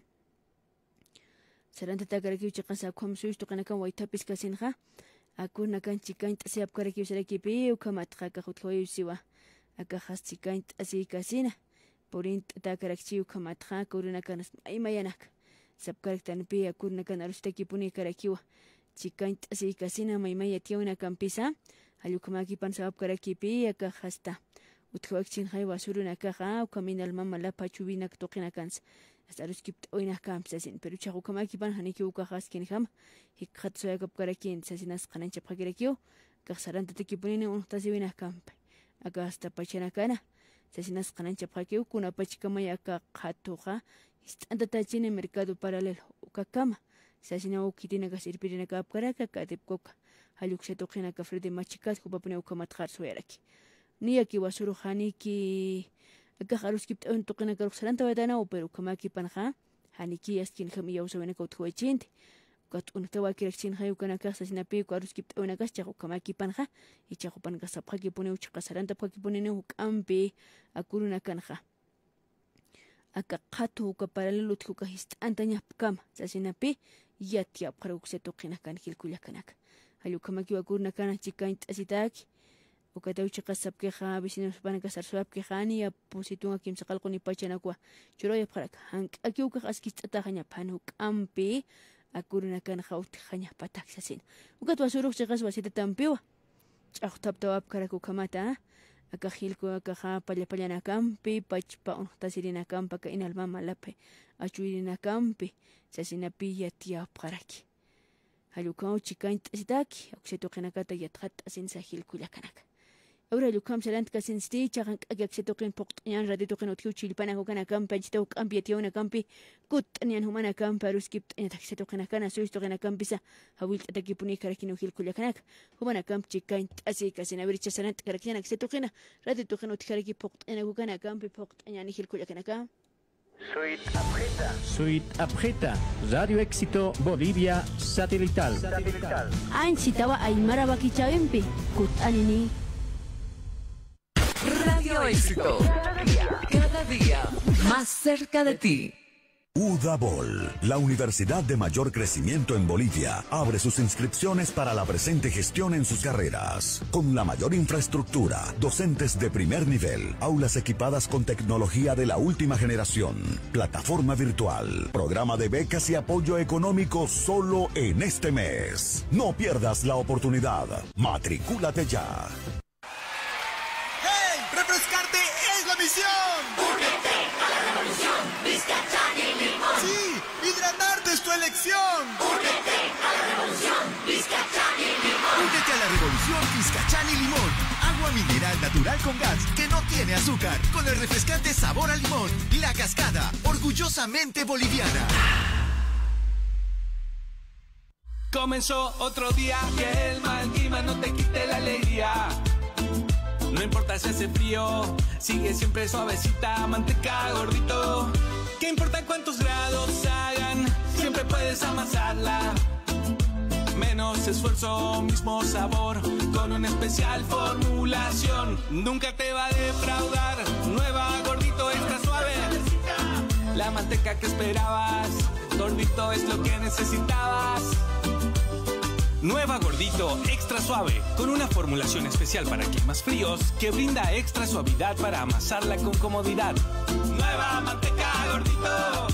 saranta takaraki uchaqasa khom suisto qanakan waitapis kasinha akurna kan chikaint asi apkaraki usaraki pi ukamatqa ka khuthoyusiwa aka khas chikaint asi kasina porint takaraki ukamatqa kuruna kan aymayanak sabkarak tanpi akurna kan arustaki puni karakiwa chikaint asi kasina maymaya yationa kan pisa halukamaki pan sabkaraki pi aka khasta utkhawakchin hay wasuruna kaha ukaminal mama la pachubina toqina kans asarus kipt oina kam sasin pero chagu kamaki ban haniki ukahas kin ham hikhat soya kap karakin sasinas qanan chapqakirakio kasaranta tikipunine untasiwina kamp aga hasta pachana kana sasinas qanan chapqakio kuna pachikamaya ka qatuqa istanta tachine mercado paralelo ukakama sasina ukitina kasirpirina kap karaka katipkoka halukse toqina ka frede machikat kupapune ukamatqar soyaraki Niyaki wasuru haniki aka harus kipt on toqina karuk saranta wadana pero kamaki panha haniki askin khami yawsawena kawtkhwachint kat untawa kirakchin hayu kana kasa sinapi harus kipt ona gas chagu kamaki panha ichagu pan gas apaki pone uchqa saranta apaki pone ne hukampe akuruna kanha aka qatu ka paralelo tkuka hist antanya kama sasinapi yatia paruk se toqina kan kilkulla kanak hayu kamaki wakuruna kana chikaint asitaki ukataw chiqasab que ha vecinos van a casar suab que hani ya positunga kim saqal quni pachana kwa churo ya pharak hank aki uka askistata hanya panu kampi akuruna kan khawt hanya patak sasin ukat wasuru chiqas wasita tampiwa chaqtab tawab karaku kamata aka khilko aka ha pallana kampi pachpa un tasirina kampa ka inal mama lape achuirina kampi sasina piya tia paraki halukau chikaint sitaki ukseto qinakata yatqat asin sahil kulakanaka Ahora lukam salant kasin sti chagan akseto qin poqtyan radito qin utku chilpana hukana kam pachto kam pietiona kampi kut anian humana kam paruskip en takseto qin kana suisto qin kam bisa hawil takipuni karakino hil kulakanak humana kam chikaint asi kasin avericha salant karakina akseto qin radito qin utkaraki poqtyan hukana kam poqtyan hil kulakanak Suite Abjeta, Radio Éxito Bolivia Satelital. Ancitawa Aymara Bakichawempi, Kut Anini. Radio Éxito, cada día más cerca de ti. UDABOL, la universidad de mayor crecimiento en Bolivia, abre sus inscripciones para la presente gestión en sus carreras. Con la mayor infraestructura, docentes de primer nivel, aulas equipadas con tecnología de la última generación, plataforma virtual, programa de becas y apoyo económico solo en este mes. No pierdas la oportunidad. Matricúlate ya. ¡Hey! ¡Refrescarte es la misión! ¡Únete a la revolución! ¡Vizcachán y Limón! ¡Sí! ¡Hidratarte es tu elección! ¡Únete a la revolución! ¡Vizcachán y Limón! ¡Únete a la revolución Vizcachán y Limón! Agua mineral natural con gas que no tiene azúcar, con el refrescante sabor a limón. La Cascada, orgullosamente boliviana. Comenzó otro día, que el mal clima no te quite la alegría. No importa si hace frío, sigue siempre suavecita, manteca gordito. ¿Qué importa cuántos grados hagan? Siempre puedes amasarla. Menos esfuerzo, mismo sabor, con una especial formulación. Nunca te va a defraudar. Nueva Gordito extra suave. La manteca que esperabas. Gordito es lo que necesitabas. Nueva Gordito extra suave, con una formulación especial para climas fríos que brinda extra suavidad para amasarla con comodidad. Nueva manteca Gordito.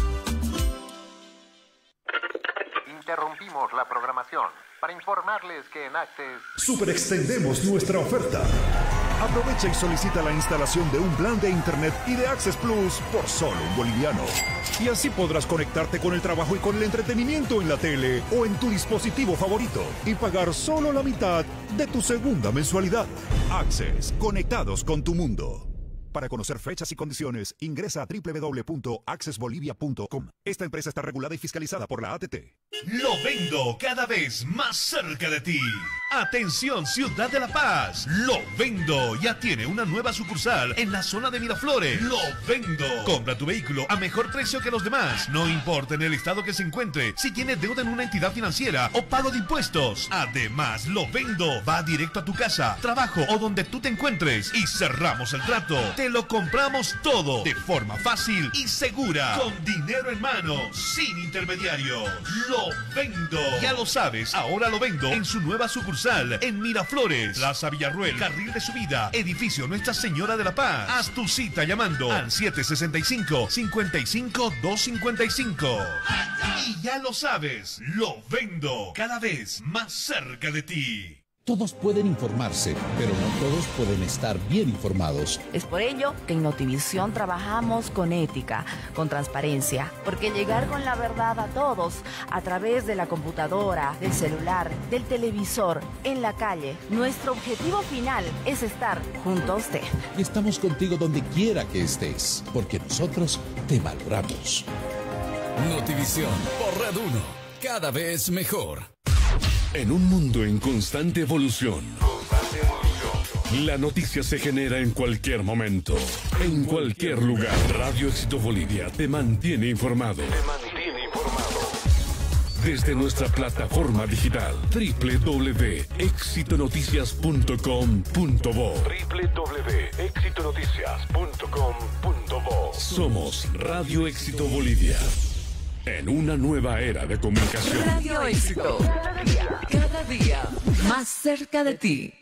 Interrumpimos la programación para informarles que en Access Super extendemos nuestra oferta. Aprovecha y solicita la instalación de un plan de internet y de Access Plus por solo $1. Y así podrás conectarte con el trabajo y con el entretenimiento en la tele o en tu dispositivo favorito y pagar solo la mitad de tu segunda mensualidad. Access, conectados con tu mundo. Para conocer fechas y condiciones, ingresa a www.accessbolivia.com. Esta empresa está regulada y fiscalizada por la ATT. Lo Vendo, cada vez más cerca de ti. Atención, Ciudad de La Paz. Lo Vendo ya tiene una nueva sucursal en la zona de Miraflores. Lo Vendo. Compra tu vehículo a mejor precio que los demás. No importa en el estado que se encuentre, si tiene deuda en una entidad financiera o pago de impuestos. Además, Lo Vendo va directo a tu casa, trabajo o donde tú te encuentres y cerramos el trato. Te lo compramos todo de forma fácil y segura, con dinero en mano, sin intermediarios. Lo Vendo. Ya lo sabes, ahora Lo Vendo en su nueva sucursal en Miraflores, Plaza Villarruel, Carril de Subida, Edificio Nuestra Señora de la Paz. Haz tu cita llamando al 765-55255. Y ya lo sabes, Lo Vendo, cada vez más cerca de ti. Todos pueden informarse, pero no todos pueden estar bien informados. Es por ello que en Notivisión trabajamos con ética, con transparencia, porque llegar con la verdad a todos, a través de la computadora, del celular, del televisor, en la calle, nuestro objetivo final es estar junto a usted. Y estamos contigo donde quiera que estés, porque nosotros te valoramos. Notivisión por Red 1, cada vez mejor. En un mundo en constante evolución, la noticia se genera en cualquier momento, en cualquier lugar. Radio Éxito Bolivia te mantiene informado. Desde nuestra plataforma digital www.exitonoticias.com.bo. Somos Radio Éxito Bolivia. En una nueva era de comunicación. Radio Éxito. Cada día más cerca de ti.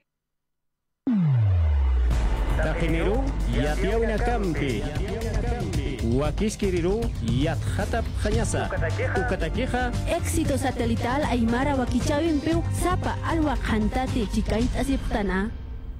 Tajineru yatiauna kampi. Wakiskiriru yathatap khanyasa. Ukatakeja. Éxito satelital Aymara Wakichawin Peu Zapa Alwa Khantate Chikait Asiptana.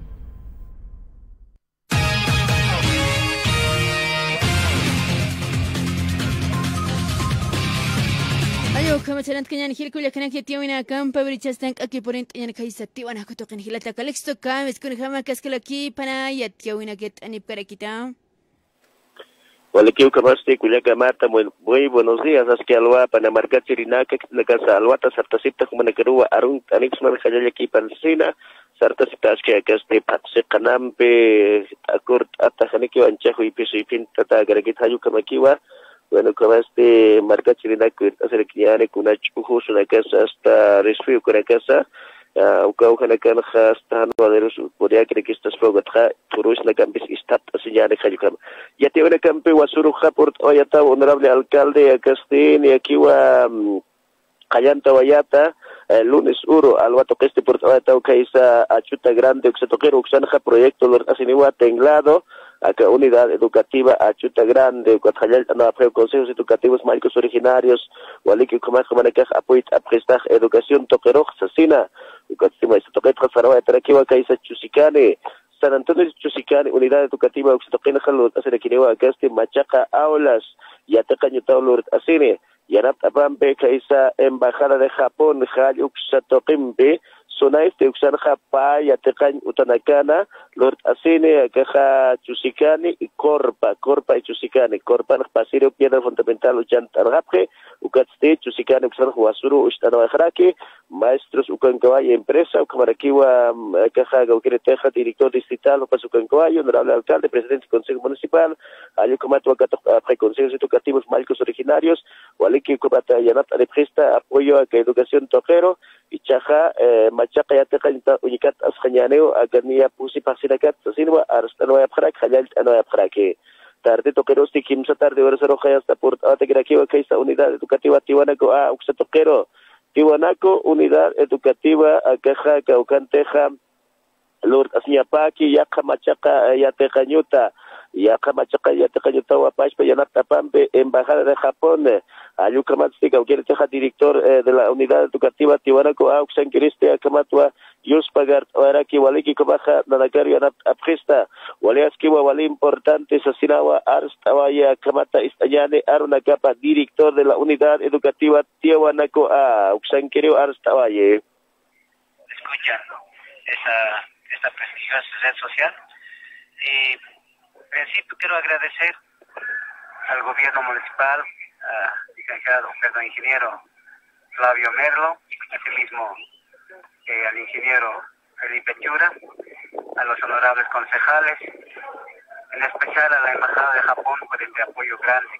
Ayo kama talant kanyan hilkula kanak yatiawina kampa brichastank aki porint yan kaisati wana kutokin hilata kalexto kam eskun kama kaskalaki pana yatiawina get anip karakita. Hola, quiero que cuya Marta, muy buenos días. Es que alwa para marcar chirinaca, la casa alwata, sartacita como na querua arun anix marcalla aquí pancina, sartacita que este patse canampe acort atajaniki anchajo y piso y pinta ta garagita yuka makiwa. Bueno, como marca chilena que hace que ya ne kuna chujo una casa hasta resfrío con la casa, uka na kan hasta no de su podía que estas programa turus na campus istat así ya ne kayukam. Ya te una campe wasuru japort oyata honorable alcalde Acastín y aquí wa Cayanta Wayata lunes uro alwato que este por oyata que isa achuta grande que se toquero uxanja proyecto lo asiniwa tenglado acá unidad educativa Achuta Grande, Cuatajal, consejos educativos mágicos originarios, Waliki Comas Comanacaj, apoyo a prestar educación toquero, Sasina, Cuatima, se toque transferaba, Taraquiwa, Caisa Chusicane, San Antonio Chusicane, unidad educativa, Oxitoquena, Jalot, Acerequinewa, Gaste, Machaca, Aulas, Yataca, Yutaulur, Asine, Yanap Abambe, Caisa, Embajada de Japón, Jayuk, Satoquimbe, Sonai Uxanja Pa Yatecan Utanacana, Lord Asine, Caja Chusicani y Corpa y Chusicani, Corpa Pasirio Piedra Fundamental Uchantarapje, ukatzte chusikan uksan huasuru ushtano ajraki maestros ukankawaya empresa ukamarakiwa caja gauquereteja director distrital para ukankawayo honorable alcalde presidente del consejo municipal ayukamatu consejos educativos mágicos originarios waliki ukamata yanat arepresta apoyo a que educación tojero y chaja machaca yateja unicat asjañaneo agania pusi pasinakat sinwa arstano ajrak hayal ano ajraki tarde toquero si kimsa tarde horas roja hasta por ategrakiwa kaisa unidad educativa Tiwanaku uksa toquero Tiwanaku unidad educativa caja caucanteja Lord Asiapaki Yaka Machaca Yatecañuta Yaka Machaca Yatecañuta Wapashpa Yanata Pampe embajada de Japón Ayuka Matsika Teja director de la unidad educativa Tiwanaku Auxan Kiriste Akamatwa Yuspagart Oaraki Waliki Kobaja Nanakario Anat Aprista Waleaski Wali importante Sasinawa Arstawaya Kamata Istayane Aruna Capa director de la unidad educativa Tiwanaku Auxan Kirio Arstawaye. Escuchan esta prestigiosa red social y en principio quiero agradecer al gobierno municipal, licenciado Pedro Ingeniero Flavio Merlo, asimismo al ingeniero Felipe Chura, a los honorables concejales, en especial a la Embajada de Japón por este apoyo grande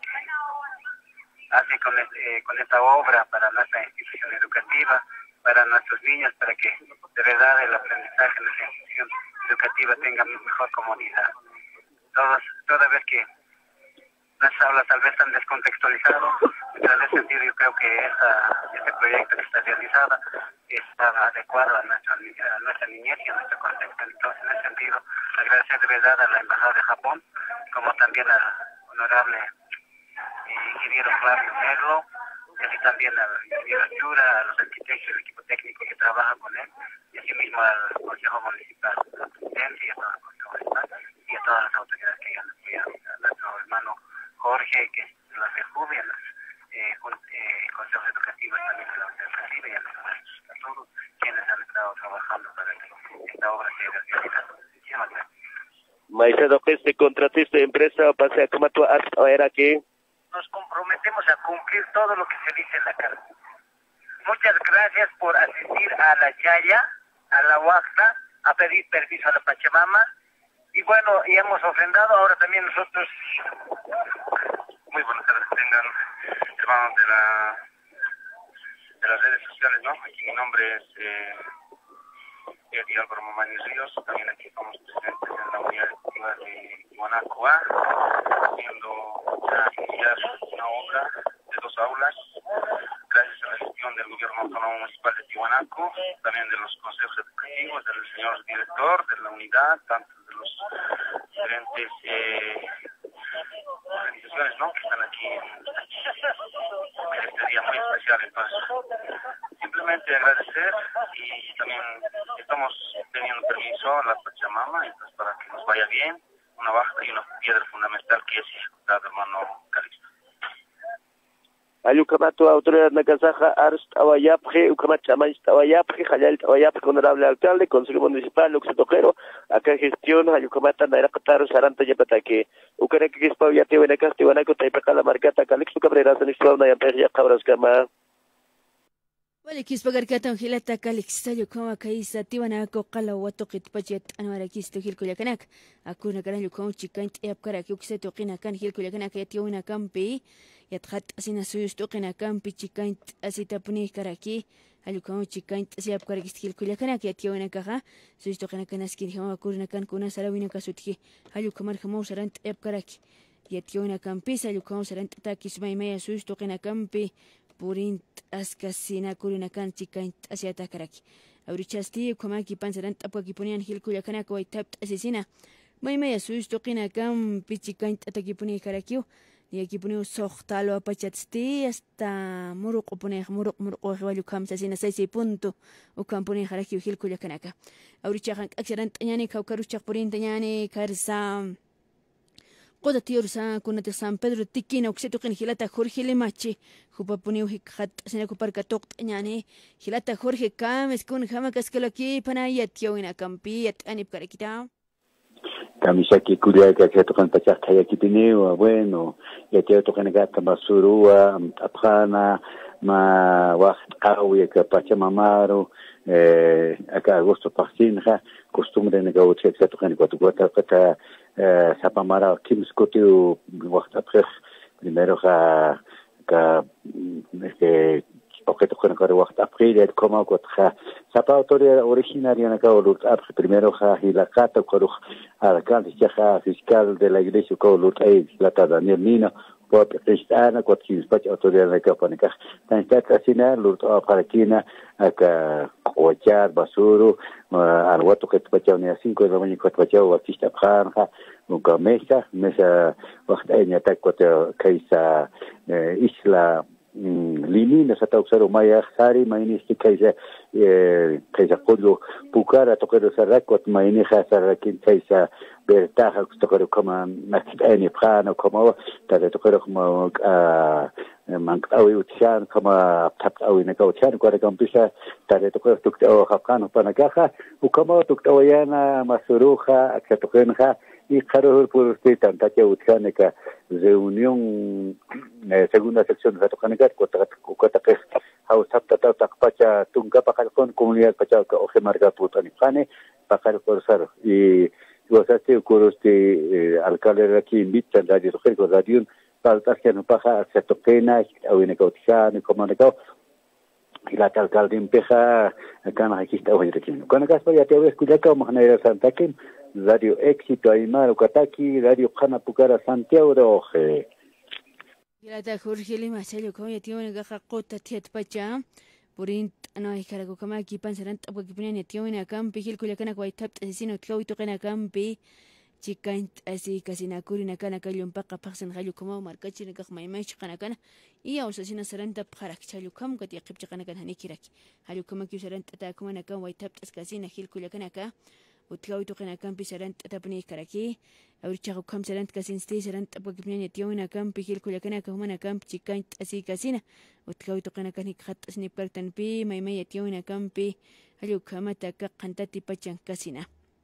que hace con esta obra para nuestra institución educativa, para nuestros niños, para que de verdad el aprendizaje en nuestra institución educativa tenga mejor comunidad. Toda vez que las aulas tal vez están descontextualizadas, en ese sentido yo creo que este proyecto que está realizado está adecuado a nuestra niñez y a nuestro contexto. Entonces, en ese sentido, agradecer de verdad a la Embajada de Japón, como también al honorable ingeniero Flavio Merlo, y también al ingeniero Chura, a los arquitectos y el equipo técnico que trabaja con él, y asimismo al Consejo Municipal, al presidente y a todo el Consejo Municipal, y a todas las autoridades que han apoyado, a nuestro hermano Jorge, que es de la FEJUB, y a los consejos educativos también de la Universidad y a los maestros, a todos quienes han estado trabajando para que esta obra sea realizada. Muchísimas gracias. Maestro, este contratista de empresa pase a como tú era que nos comprometemos a cumplir todo lo que se dice en la carta. Muchas gracias por asistir a la Yaya, a la Huacta, a pedir permiso a la Pachamama. Y bueno, y hemos ofrendado ahora también nosotros. Muy buenas tardes, tengan hermanos de las redes sociales, ¿no? Aquí mi nombre es Eddie Álvaro Mamañez Ríos, también aquí somos presentes en la unidad educativa de Tiwanaku haciendo iniciar una obra de 2 aulas, gracias a la gestión del gobierno autónomo municipal de Tiwanaku, también de los consejos educativos, del señor director de la unidad, tanto de los diferentes organizaciones, ¿no?, que están aquí en este día muy especial. Entonces, simplemente agradecer y también estamos teniendo permiso a la Pachamama, entonces para que nos vaya bien, una baja y una piedra fundamental que es ejecutado, hermano Calixto. Ayucamato autoridad Nakasaja Arst Awayapje, Ukamachamay Awayapje, Hayal Awayapje, honorable alcalde, consejo municipal, Luxetojero, acá gestión, Ayucamata, Nairapataro, Saranta Yapataque, Ukanaki Kispa, Yate, Venecas, Tiwanaku, Taipacala, Marcata, Calixto Cabrera, Sanistro, Nayapeja, Cabras, Cama. Vale, kispagarkata hilata Calixto, Yukama Kaisa, Tiwanaku, Kalawato, Kitpachet, Anwarakisto, Hilkuyakanak, Akuna Karanukon, Chikant, Epkarak, Yukseto, Kinakan, Hilkuyakanak, Yationa Campi. يتخط أسينا سويستوقنا كام بيتشيكاينت أسيتابني كراكي هلو كام تشيكاينت أسياب كراكيستكيل كل كنا كياتيونا كها سويستوقنا كناسكين هما كورنا كان كونا سلاوينا كسوتكي هلو كمان خمو سرنت أب كراكي ياتيونا كام بيس هلو كام سرنت تاكي سماي مايا سويستوقنا كام بي بورينت أسكاسينا كورنا كان تشيكاينت أسياتا كراكي أوريتشاستي كمان كيبان سرنت أبقى كيبونيان هيل كل كنا كوي تابت أسيسينا مايا سويستوقنا كام بيتشيكاينت أتاكيبوني كراكيو y aquí ponemos soxtalo a pachatsti hasta muruq igual ukam sasina 6 punto ukam pone haraki hil kuya kanaka awricha kan aksharan tanyani kaukarucha porin tanyani karsa qoda tiursa kunat San Pedro tikina uksetu kan hilata Jorge Lemachi hupa pone hikhat sina kuparka toq tanyani hilata Jorge kam es kun hama kaskalaki panayat yawina kampi at anip karakita Kamishaki Kuriaka que tocan pachasta y aquí pineo, bueno, ya te tocan gata masurua, apana, ma waqtawi que pachamamaro, acá agosto pasinja, costumbre negociar que tocan cuatro cuatro sapamara kimskotiu waqtapre, primero ka objeto con el waqt april como cuatro sapa autoridad originaria na kaulut apre primero hilakata koruj alcalde ya fiscal de la iglesia kaulut la Daniel Nino por cristiana cuatro dispatch autoridad na kapanika tan está casina lut aparquina acá cochar basuro al wato que pachau 5 de la mañana cuatro pachau artista franja nunca mesa waqt enya tak cuatro kaisa isla lini na sa tauksaro maya sari maini kaisa qolo pukara tokero sarakot maini khasarakin kaisa bertaha tokero kama nakani prano kama tare tokero kama mankawi utsan kama tapawi na kautsan kwara kampisa tare tokero tukto hapkano panagaha ukama tukto yana masuruha akatokenha y claro por usted tanta que utsanika reunión segunda sección de Tocanicat cuota que hausapta takpacha tunga pakal con comunidad pacha oje marca putani pane pakal corsar y wasate kurusti alcalde aquí invita radio rojo radio faltas que no paja se topena o en cautian como no y la alcalde empieza acá aquí está hoy aquí con acá ya te voy a escuchar como manera santa que Radio Éxito Aymar Ukataki, Radio Khana Pukara Santiago de Oje. Grata Jorge Lima Sello como ya tiene gaja cota tiet pacha. Porint no hay carago como aquí pansaran tapo que ponían tiene acampi gil culiacana guaitap asesino tlau to kana campi. Chikant así casi na curina kana kalium paca paxen hallo como marcachi na gaj maimai chana kana. Y a usasina saranta parak chalu kam que tiaqip chana kana hanikiraki. Hallo como que saranta ta como na kan guaitap ascasina gil culiacana ka. وتلاقوا توقينا كم بسرنت تبني كراكي أو رجعوا كم سرنت كاسينستي سرنت أبغى كبني يتيونا كم بكيل كل كنا كهمنا كم تشيكين أسي كاسينا وتلاقوا توقينا كان خط أسني برتن بي ما يتيونا كم بي هلو كم تك قنتاتي بتشان كاسينا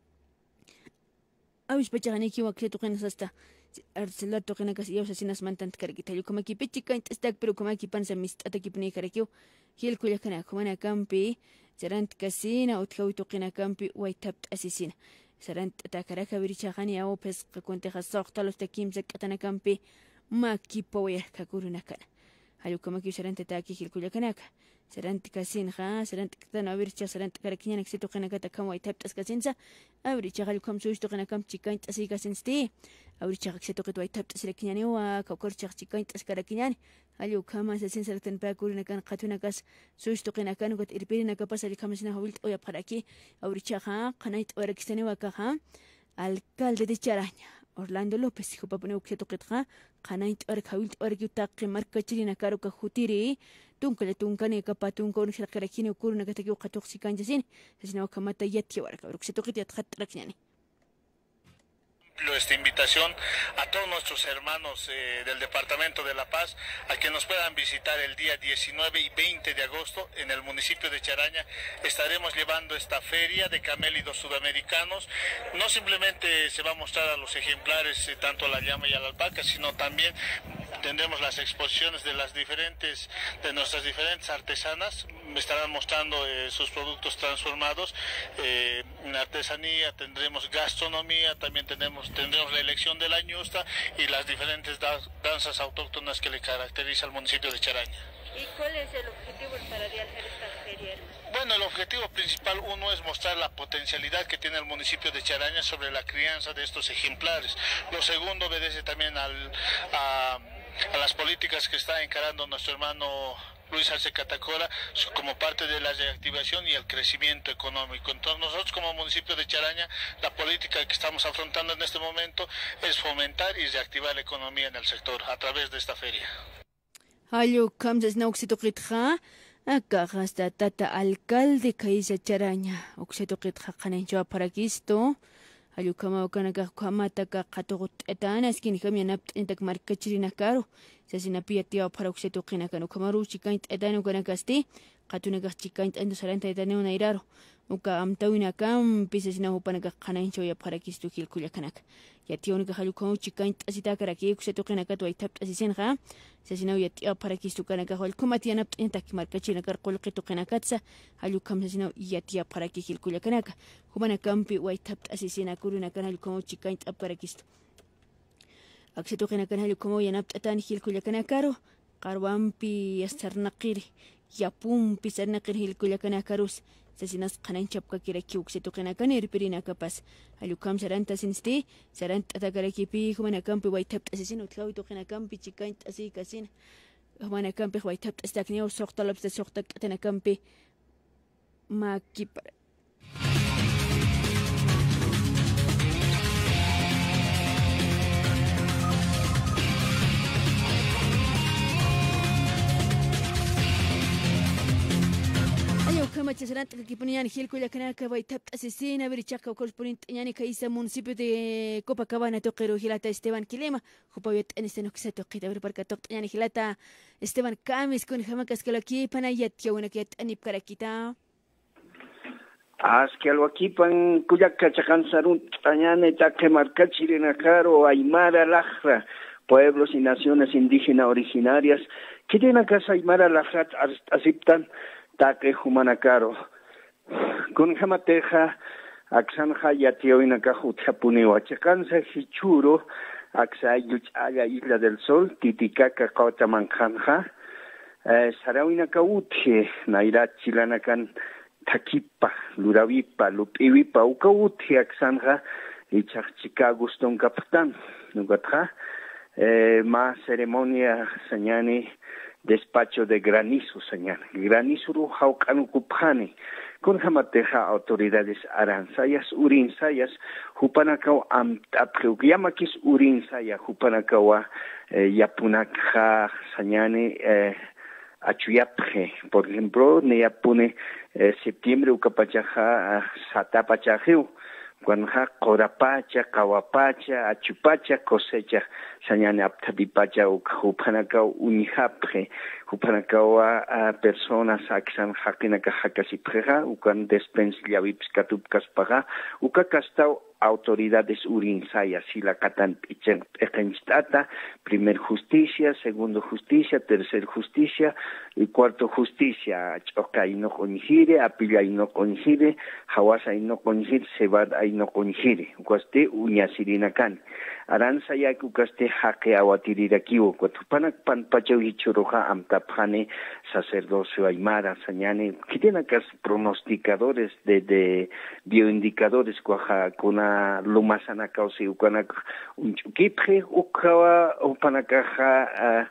أوش بتشاني كي وقت توقينا ساستا أرسلت توقينا كاسي يوسف سيناس منتن تكركي هلو كم كي بتشيكين تستك برو كم كي بنسى مست أتكي بني كراكيو كيل كل كنا كهمنا كم بي سرنت كاسينا وتكوي توقينا كامبي ويتبت أسيسينا سرنت تاكركا وريشاخاني أو بس كنت خساق تلوس تكيم زكتنا كامبي ما كيبويه كاكورونا كان هلو كما كيو سرنت تاكي كيل كل كناك سرنت كاسين خا سرنت كتنا وريشا سرنت كركينا نكسي توقينا كتا كام ويتبت أسكاسينسا أوريشا هلو كم سويش توقينا كام تشيكاين تأسي كاسينستي أوريشا كسي توقيت ويتبت أسلكيناني وكاكورشا تشيكاين تأسكاركيناني هلو كما ساسين سرتن باكورنا كان قاتونا كاس سويش توقينا كان وقت إربيرنا كباس اللي كم سنة هولت أو يبقراكي أوريشا خا قنايت أوركستاني وكاها alcalde de Charaña Orlando López hijo papone ukse toqitqa qanaint ork hawilт ork utaqi markachirina karo ka jutiri tunkale tunkane kapatunka unushra qarakini ukuruna kataki uqatoqsi kanjasin sasina kamata yatti warka ukse toqit yatqatrakñani. Esta invitación a todos nuestros hermanos del Departamento de La Paz a que nos puedan visitar el día 19 y 20 de agosto en el municipio de Charaña. Estaremos llevando esta feria de camélidos sudamericanos. No simplemente se va a mostrar a los ejemplares tanto a la llama y a la alpaca, sino también tendremos las exposiciones de nuestras diferentes artesanas. Estarán mostrando sus productos transformados en artesanía, tendremos gastronomía, también tendremos la elección de la ñusta y las diferentes danzas autóctonas que le caracteriza al municipio de Charaña. ¿Y cuál es el objetivo para realizar esta feria? Bueno, el objetivo principal uno es mostrar la potencialidad que tiene el municipio de Charaña sobre la crianza de estos ejemplares. Lo segundo obedece también a las políticas que está encarando nuestro hermano Luis Arce Catacora como parte de la reactivación y el crecimiento económico. Entonces nosotros como municipio de Charaña, la política que estamos afrontando en este momento es fomentar y reactivar la economía en el sector a través de esta feria. Hallo, kamsas na uksitoqitqa akaqasta tata alcalde kaisa Charaña uksitoqitqa qananchawa parakisto Ayukama kanaka kamata ka qatugut etana skin kamya napt entak markachirina karo. Sasinapi atia para uksetu qina kanu kamaru chikaint etano kanakasti. Qatunaka chikaint endo saranta etane una iraro. Uka amtawina kam pisasina hupanaka qanaincho ya para kistu hilkuya kanak. Yationika hayukama chikaint asita karaki uksetu qina katu aitapt asisenha. Sasina yatia para kistu kanaka holkumati napt entak markachirina kar qulqitu qina katsa. Hayukam sasina yatia para hilkuya kanaka. Humana kampi waitapt asisena kuruna kan hayukama chikaint para kistu. Aksetu qina kan hayukama yanapt atani hilkuya kanakaro. Qarwampi yastarnaqiri. Yapumpi sarnaqir hilkuya kanakarus. Sasinas qanan chapka kiraki uksetu qina kan irpirina kapas. Hayukam saranta sinsti saranta takarakipi humana kampi waitapt asisena utkawitu qina kampi chikaint asi kasina. Humana kampi waitapt astakniya usoqtalab soqtak atana kampi makipara. Kama chasaranta que ponían Gilco y la Canaca, Baitap, Asesina, Berichaca, Corporint, Yanica, Isa, municipio de Copacabana, Toquero, Gilata, Esteban Quilema, Jupayet, en este noxeto, que te para Catok, Yani Gilata, Esteban Camis, con Jamacas que lo aquí, Panayet, Yahuanaket, Anip Caraquita. Que algo aquí, Pan Cuyaca, Chacansarun, Tañane, Taque Marcachirina Caro, Aymara, Lajra, pueblos y naciones indígenas originarias, que tienen a casa Aymara, Lajra, aceptan. Taque humanacaro con jamateja axanja yatioina cajutapuni huachacanza hichuro axayuchaya Isla del Sol titicaca cautamanjanja sarawina cauche nairachilanacan taquipa luravipa lupivipa ucauche axanja ichachika guston capitán nugatja más ceremonia señani despacho de granizo, señor. Granizo jaucanukupani. Con jamateja autoridades aransayas, urinsayas, hupanakau apjeukiamakis urinsaya, hupanakawa yapunakja, señane, achuyapje. Por ejemplo, neyapune septiembre ukapachaja satapachajeu. Cuanja corapacha, cawapacha, achupacha, cosecha, sañane aptabipacha, upanaka unijapre, upanakawa personas aksan hakinaka hakasipreja, ukan despensliavips katupkaspaja, ukakastau autoridades urinsayas, y la catan echenstata, primer justicia, segundo justicia, tercer justicia, y cuarto justicia, choca y no conjire, apilla y no conjire, hawasa y no conjire, sebada y no conjire, ukaste uñasirinakan. Aranza ya que ukaste jaque aguatirirakiwo, cuatupanak panpacho hichuroja amtapane, sacerdocio aymara, sañane, que tienen que pronosticadores de bioindicadores, cuajacuna lumasana causi, ukanak unchukipje, ukawa, upanakaja,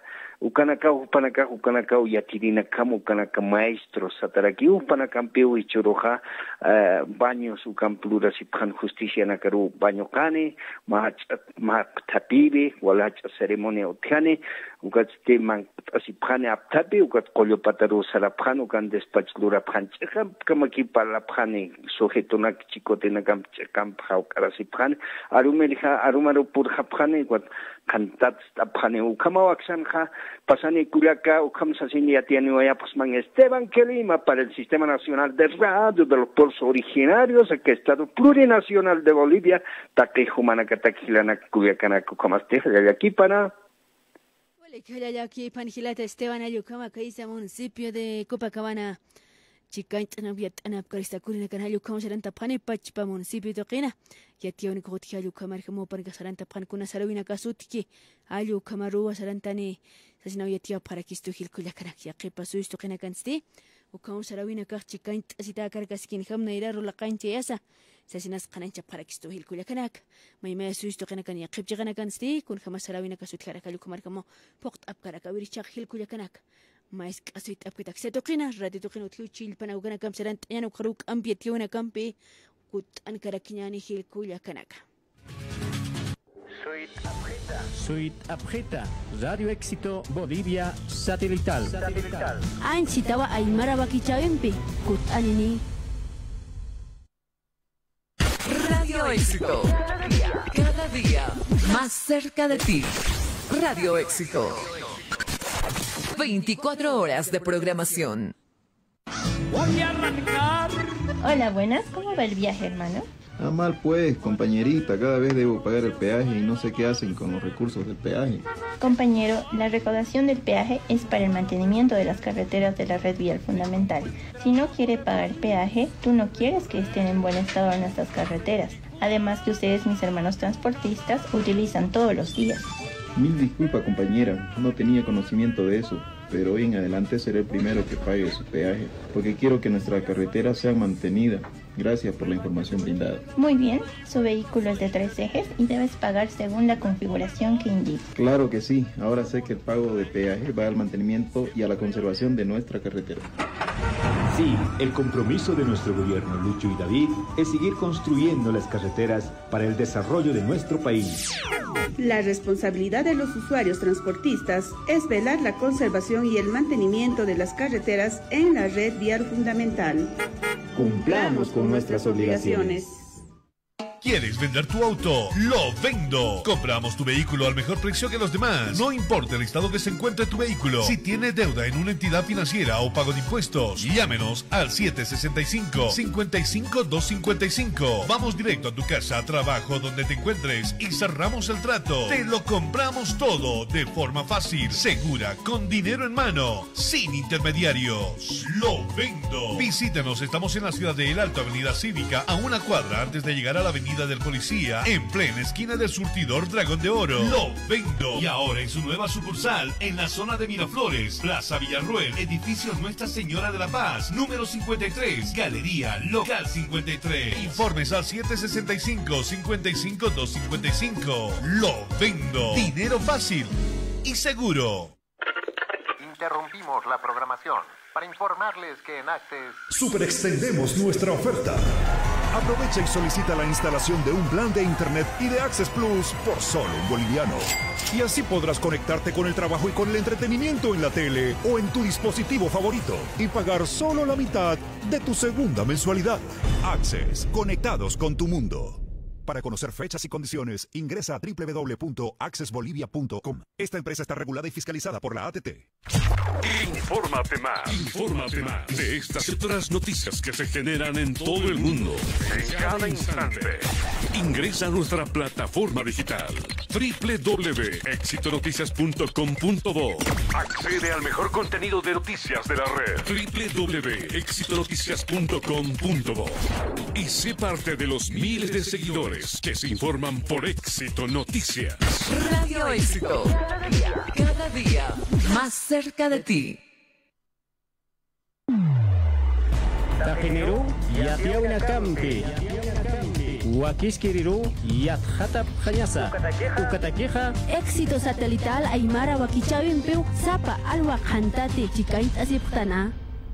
ukanaka yatirina kamu ukanaka maestros sataraki upanakampiu ichuroja baños ukampluras ipjan justicia nakaru baño kane ma tapibe wala ceremonia utiane ukaste man asipjane aptapi ukat kollo pataru sarapjan ukan despachlura pjan kamaki para pjane sujetonak chikotenakam chekam paukarasipjan arumelija arumaru purja pjane ukat cantat apjane ukamawaksanja pasani Culiaca, Ucamsasini, Atianuaya, Pasman Esteban Quelima para el Sistema Nacional de Radio de los Pueblos Originarios, el Estado Plurinacional de Bolivia, Taquijumanacatakilana, Culiacana, Cucamasteja, de aquí para. Hola, aquí Panjilata Esteban Ayucama, Caíza, municipio de Copacabana. Chikaint Anabiat Anapcarista Curina Canayo, como Saranta Panipachpa, municipio de Quina. Yationi Cotiayo Camarcamo para Casaranta Pancuna Saravina Casutiki, Ayo Camarua Sarantani, Sasina Yatia para Kistuhil Kulakanakia, que pasó esto que nacanste, o como Saravina Kachikaint, Asita Carcaskin Hamnaira, la Canche Asa, Sasinas Canancha para Kistuhil Kulakanak, my master to Kanakania, Kipjanakanste, con Hamasaravina Casutaracalu Camarcamo, Port up Caracaviricha Hil Kulakanak. Mais kasuit apkitak setokina radio tokino tluchil panawgana kamserant yano karuk ambietiona kampe kut ankarakinyani hilkuya kanaka. Suite Abjeta, Radio Éxito Bolivia Satelital. Anchitawa aymara bakichawempe kut anini. Radio Éxito. Cada día más cerca de ti. Radio Éxito. 24 horas de programación. Voy a arrancar. Hola, buenas. ¿Cómo va el viaje, hermano? Mal pues, compañerita, cada vez debo pagar el peaje y no sé qué hacen con los recursos del peaje. Compañero, la recaudación del peaje es para el mantenimiento de las carreteras de la red vial fundamental. Si no quiere pagar el peaje, tú no quieres que estén en buen estado nuestras carreteras. Además que ustedes, mis hermanos transportistas, utilizan todos los días. Mil disculpas, compañera, no tenía conocimiento de eso, pero hoy en adelante seré el primero que pague su peaje, porque quiero que nuestra carretera sea mantenida. Gracias por la información brindada. Muy bien, su vehículo es de 3 ejes y debes pagar según la configuración que indique. Claro que sí, ahora sé que el pago de peaje va al mantenimiento y a la conservación de nuestra carretera. Sí, el compromiso de nuestro gobierno, Lucho y David, es seguir construyendo las carreteras para el desarrollo de nuestro país. La responsabilidad de los usuarios transportistas es velar la conservación y el mantenimiento de las carreteras en la red vial fundamental. Cumplamos con nuestras obligaciones. ¿Quieres vender tu auto? ¡Lo vendo! Compramos tu vehículo al mejor precio que los demás. No importa el estado que se encuentre tu vehículo. Si tienes deuda en una entidad financiera o pago de impuestos, llámenos al 765-55255. Vamos directo a tu casa, trabajo, donde te encuentres y cerramos el trato. Te lo compramos todo de forma fácil, segura, con dinero en mano, sin intermediarios. ¡Lo vendo! Visítanos, estamos en la ciudad de El Alto, Avenida Cívica, a una cuadra antes de llegar a la avenida del Policía, en plena esquina del surtidor Dragón de Oro. Lo vendo. Y ahora en su nueva sucursal, en la zona de Miraflores, Plaza Villarruel, edificio Nuestra Señora de la Paz, número 53, Galería Local 53. Informes al 765-55255. Lo vendo. Dinero fácil y seguro. Interrumpimos la programación para informarles que en Access Superextendemos nuestra oferta. Aprovecha y solicita la instalación de un plan de internet y de Access Plus por solo $1. Y así podrás conectarte con el trabajo y con el entretenimiento en la tele o en tu dispositivo favorito y pagar solo la mitad de tu segunda mensualidad. Access, conectados con tu mundo. Para conocer fechas y condiciones, ingresa a www.accessbolivia.com. Esta empresa está regulada y fiscalizada por la ATT. Infórmate más de estas y otras noticias que se generan en todo el mundo, en cada instante. Ingresa a nuestra plataforma digital www.exitonoticias.com.do. Accede al mejor contenido de noticias de la red www.exitonoticias.com.do y sé parte de los miles de seguidores que se informan por Éxito Noticias. Radio Éxito. Cada día más cerca de ti. Tajineru yatiauna campi. Huaquisquiriru yatjatap jañasa. Ucataqueja. Éxito satelital Aymara Wakichawin Peu Zapa Alwa Jantate Chikait Asiptana.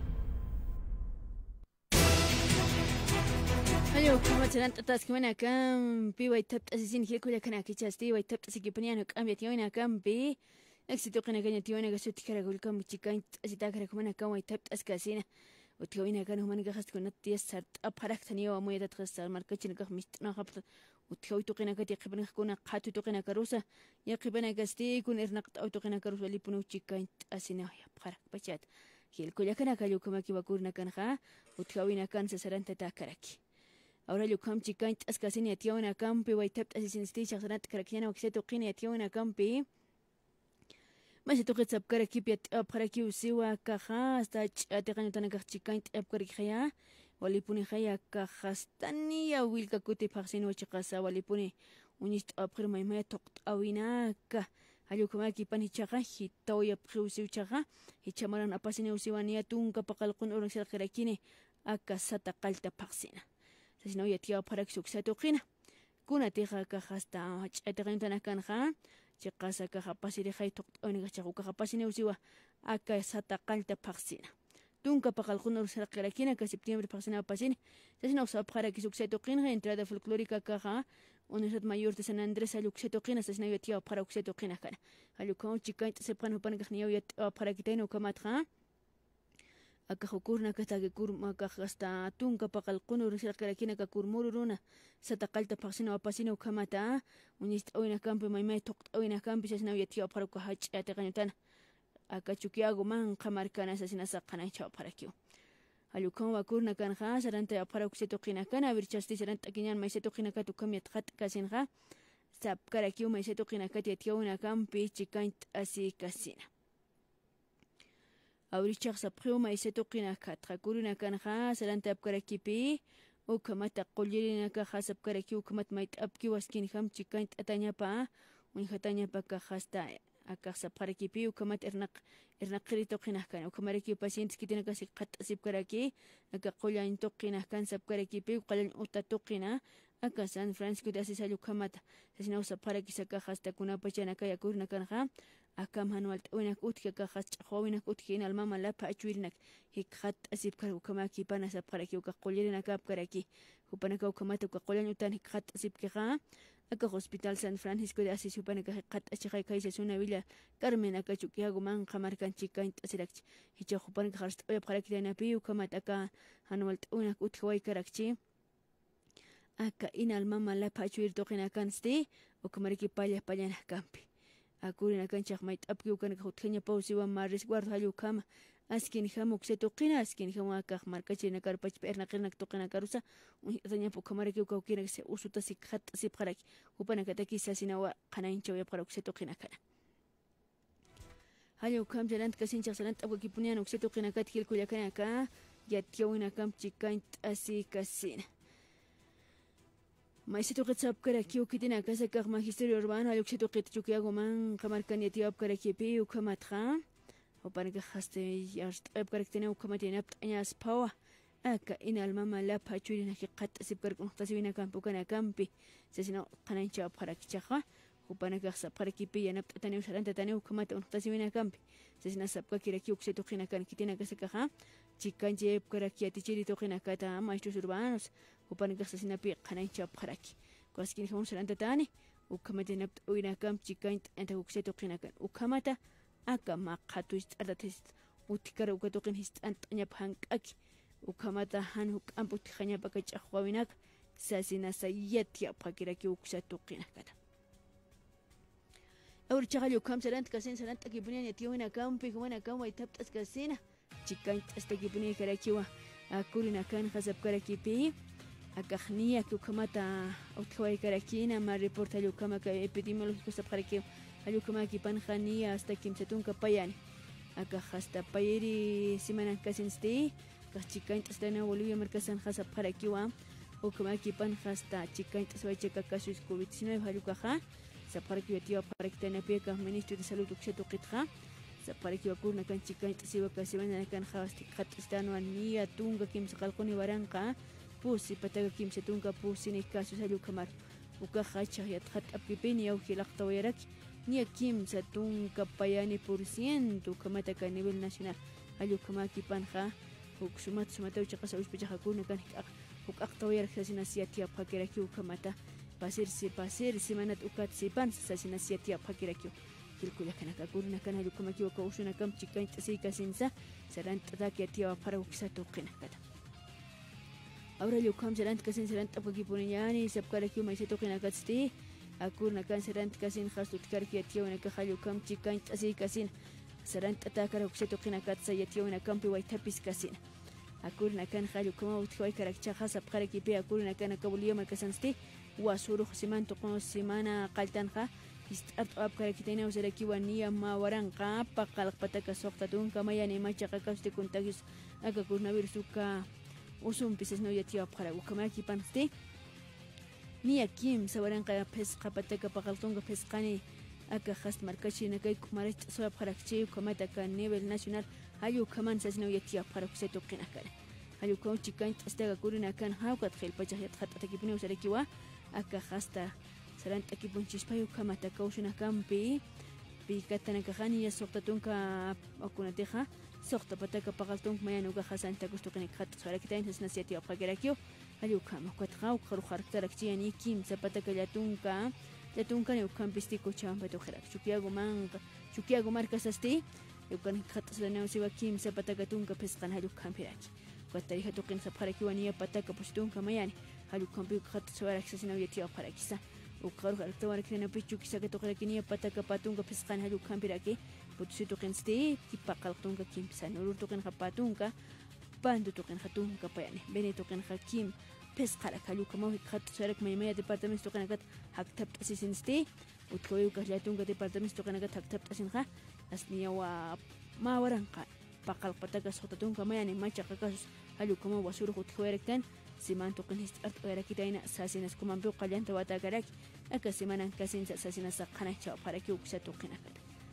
Ayo, como serán tatas que van acá, pi waitab asisin hiko ya kana kichasti waitab asikipaniano cambia tiona campi. Éxito que naga tiona gasuti karagul kam chikait asita karakuma acá waitab askasina. وتكوينها كانوا هم نجحت كنا تيسر أبحرك ثانية ومية تتخسر مركز نجح مستنا خبط وتكوي تقينا كتي قبنا كنا قاتو تقينا كروسة يا قبنا قستي يكون إرنقت أو تقينا كروسة اللي بنو تشيكاين أسينا يا أبحرك بجد هي الكل كنا كلو كما كي بقولنا كان خا وتكوينا كان سسران تتاكرك أورا لو كم تشيكاين أسكاسين يتيونا كم بي ويتبت أسيسين ستي شخصنات كركينا وكسيتو قينا يتيونا كم بي ماشي توقيت سبكرة كيبيت أبخركي وسوا كخا استاج تغني تناكخ تشيكاين أبكرك خيا واللي بوني خيا كخستني يا ويل كوتي بخسين وشقاسا واللي بوني ونيت أبخر ما توقت أويناك هلو كما كيبان هيتشاقا هيتاو يبخر وسيو شاقا هيتشامران أباسيني وسيوانيا تونكا بقالقون أورنسال خراكيني أكا ساتا قالتا بخسينا ساسنو يتيا أبخرك سوكساتو قينا كونا تيخا كخستا تغني تناكان خا chaqasa kahapasiri haytuq oniga chaqu kahapasini usiwa aka sata qalta paqsina tunka paqalquna ursalqirakina ka septiembre paqsina pasini sasina usapqara kisukseto qinga entrada folclórica kaha Universidad Mayor de San Andrés alukseto qina sasina yatia para ukseto qina kana alukon chikaint sepqan hupana qniyo yat para kitaino kamatqa akajukurna katagi kurma hasta tunka paqalqunu risarkarakina kakurmururuna sataqalta paqsina wapasina ukamata unist oyna kampi maymay toqt oyna kampi sasna yatiya paruka hach'ate qañutana akachukiago man qamarkana sasina saqanay chawparakio Ayukan wakurna kanja saranta aparak setoqina kana virchasti saranta kiñan maysetoqina katu kamiat khat kasinja sap karakiu maysetoqina kati atiauna kampi chikaint asi kasina Aurichaq sapqiu maysetoqina katra kuruna kanja saranta apkarakipi ukamata qollirina kaja sap karakiu kamat mayt apki waskin ham chikaint atañapa unjatañapa kajasta akasa parakipi ukamat ernaqrito qinahkan ukamariki pacientes kitina kasi qat'asip karaki aka qollañ toqinahkan sap karakipi qallañ uta toqina aka San Francisco de Asís ukamata sasina usa paraki saka hasta kunapa chanaka yakurna kanja aka manual t'uinak utki aka hasta jowinak utki in almama la pa'chwirinak hik qat'asip kar ukamaki pana sap karaki uka qollirina kap karaki upanaka ukamata uka qollañ utan hik qat'asip kiqa aka Hospital San Francisco de Asís upanaka qat'achaqay kaysa suna villa Carmen aka chukiago man qamarkan chikaint asirakchi hicha upanaka harst oya qarakitanapi ukamata aka manual t'uinak utki waykarakchi aka inal mama la pachwir toqina kansti ukamariki palla kampi akurina kanchaq mayt apki ukana khutkhanya pausiwa maris guardo halu kama askin hamuk se toqina askin hama aka markachina karpach perna qirnak toqina karusa uñataña ukamariki ukawkina se usuta sikhat sipqaraki upana kataki sasinawa qanainchaw yapqaruk se toqina kana halu kam jalant kasinchaq salant abukipunian ukse toqina katkil kuyakana ka yatiawina kam chikaint asi kasina Maisito qitsap karaki ukitina casa kaq magisterio urbano aluxito qitchukiago man qamarkan yatiap karakipi ukamatqa upanaka haste yart'ab karaktina ukamatina p'añas pawa aka inal mama la pachurina qat'asip karqunqtasibina kampukana kampi sasina qanancha qarakichaqa upanaka sap karakipi yanapt'atani usarantani ukamata unqtasibina kampi sasina sapka kiraki uksito qina kan kitina casa kaqa chikanche karaki atichiri toqina kata maestros urbanos upanaka sasinapi qanancha qaraki kaskin hon saranta tani ukamata napt uina kam chikaint anta ukseto qina kan ukamata aka maqatu istadatis utikara ukatoqin hist'ant'aña phank'aki ukamata han hukampu tixaña pakach'aqwawinak sasina sayatya phakiraki ukseto qina kata Aurchagallo kam saranta kasin saranta kipunian yatiwina kampi humana kam waitaptas kasina chikaint hasta kipuni karakiwa akurina kan hasab karakipi akahnia kukamata utkawai karakina ma reporta yukama ka epidemiológico sab karaki ayukama kipan khania hasta kimsetun kapayani aka hasta payiri semana kasinsti ka chikaint hasta na Bolivia markasan hasab karakiwa ukama kipan hasta chikaint swaiche ka casos COVID-19 halukaha sab karaki yatiwa parakitana peka ministro de salud ukseto qitha Sapariki wakurna kan chikaint siwa kasimana kan khawasti khatistano ania tunga kimsa qalquni waranqa pusi pataga kimsa tunga pusi ni kasu salu kamar uka khacha yat khat apipini au khilaqta wayarak ni kimsa tunga payani por ciento kamata ka nivel nacional alu kamaki panha uksumat sumata uchaqasa uspija hakuna kan ukaqta wayarak sasina siatia phakiraki ukamata pasir simanat ukat sipan sasina siatia phakiraki kilkuya kana kurna kana lukuma kiwa ka usuna kam chikaint asika sinsa sarant ataki atia para uksa toqina kata ahora lukam sarant kasin sarant apaki puniani sabkara kiwa maise toqina katsti akurna kan sarant kasin khastut karki atia wana ka lukam chikaint asika sin sarant atakara uksa toqina katsa yatia wana kampi waitapis kasin akurna kan lukama utkwai karakcha sabkara kipi akurna kana kabuliya markasansti wasuru siman toqon simana qaltanqa istart up karakitena usaraki wania ma waranqa paqalqpataka soqtatun kamayani machaqa kawste contagis aka coronavirus uka usum pises no yatia para ukamaki panste ni akim sawaranqa pesqa pataka paqaltunga pesqani aka khast markachi nakay kumarach soab karakchi ukamata ka nivel nacional hayu kaman sasno yatia para kuseto qinakana hayu kauchi kan astaga kurina kan hawkat khilpachah yatqata kipni usaraki wa aka khasta saranta kipunchishpayu kamata kausuna kampi pikatana kahani ya soqtatunka akunateja soqta pataka paqaltunk mayanuga hasanta gustuqini khat sarakitayn hasnasiati apqagerakyo ayu kama kwatqaw qaru khartarakchiani kim zapataka yatunka ni ukampistiko chamba tojerak chukiago marcas asti yukan khatas la siwa kim sa pataka tunka peskan halu kampiraki Katariha toqin sa paraki wania pataka pustunka mayani halu kampi khatas suara kisasina yati aparakisa uqaru altawar kina pichu kisa que toqra kinia pataka patunka peskan halu kampiraki putusi toqin ste tipaqal tunka kim sa nurur toqin patunka Bandu toqin hatunka payani bene toqin hakim pesqara kalu kama khatas suara maymaya departamento toqin kat haktab asisinste utkoyu kahlatunka departamento toqin kat haktab asinha asniya wa mawaranqa paqal pataka sotatunka mayani machaqa kasus halu kama wasuru utkoyerektan siman toqin histart erakitaina sasinas kumambu qallanta watagarak aka semanan kasin sasinas qana cha paraki uksa toqin akat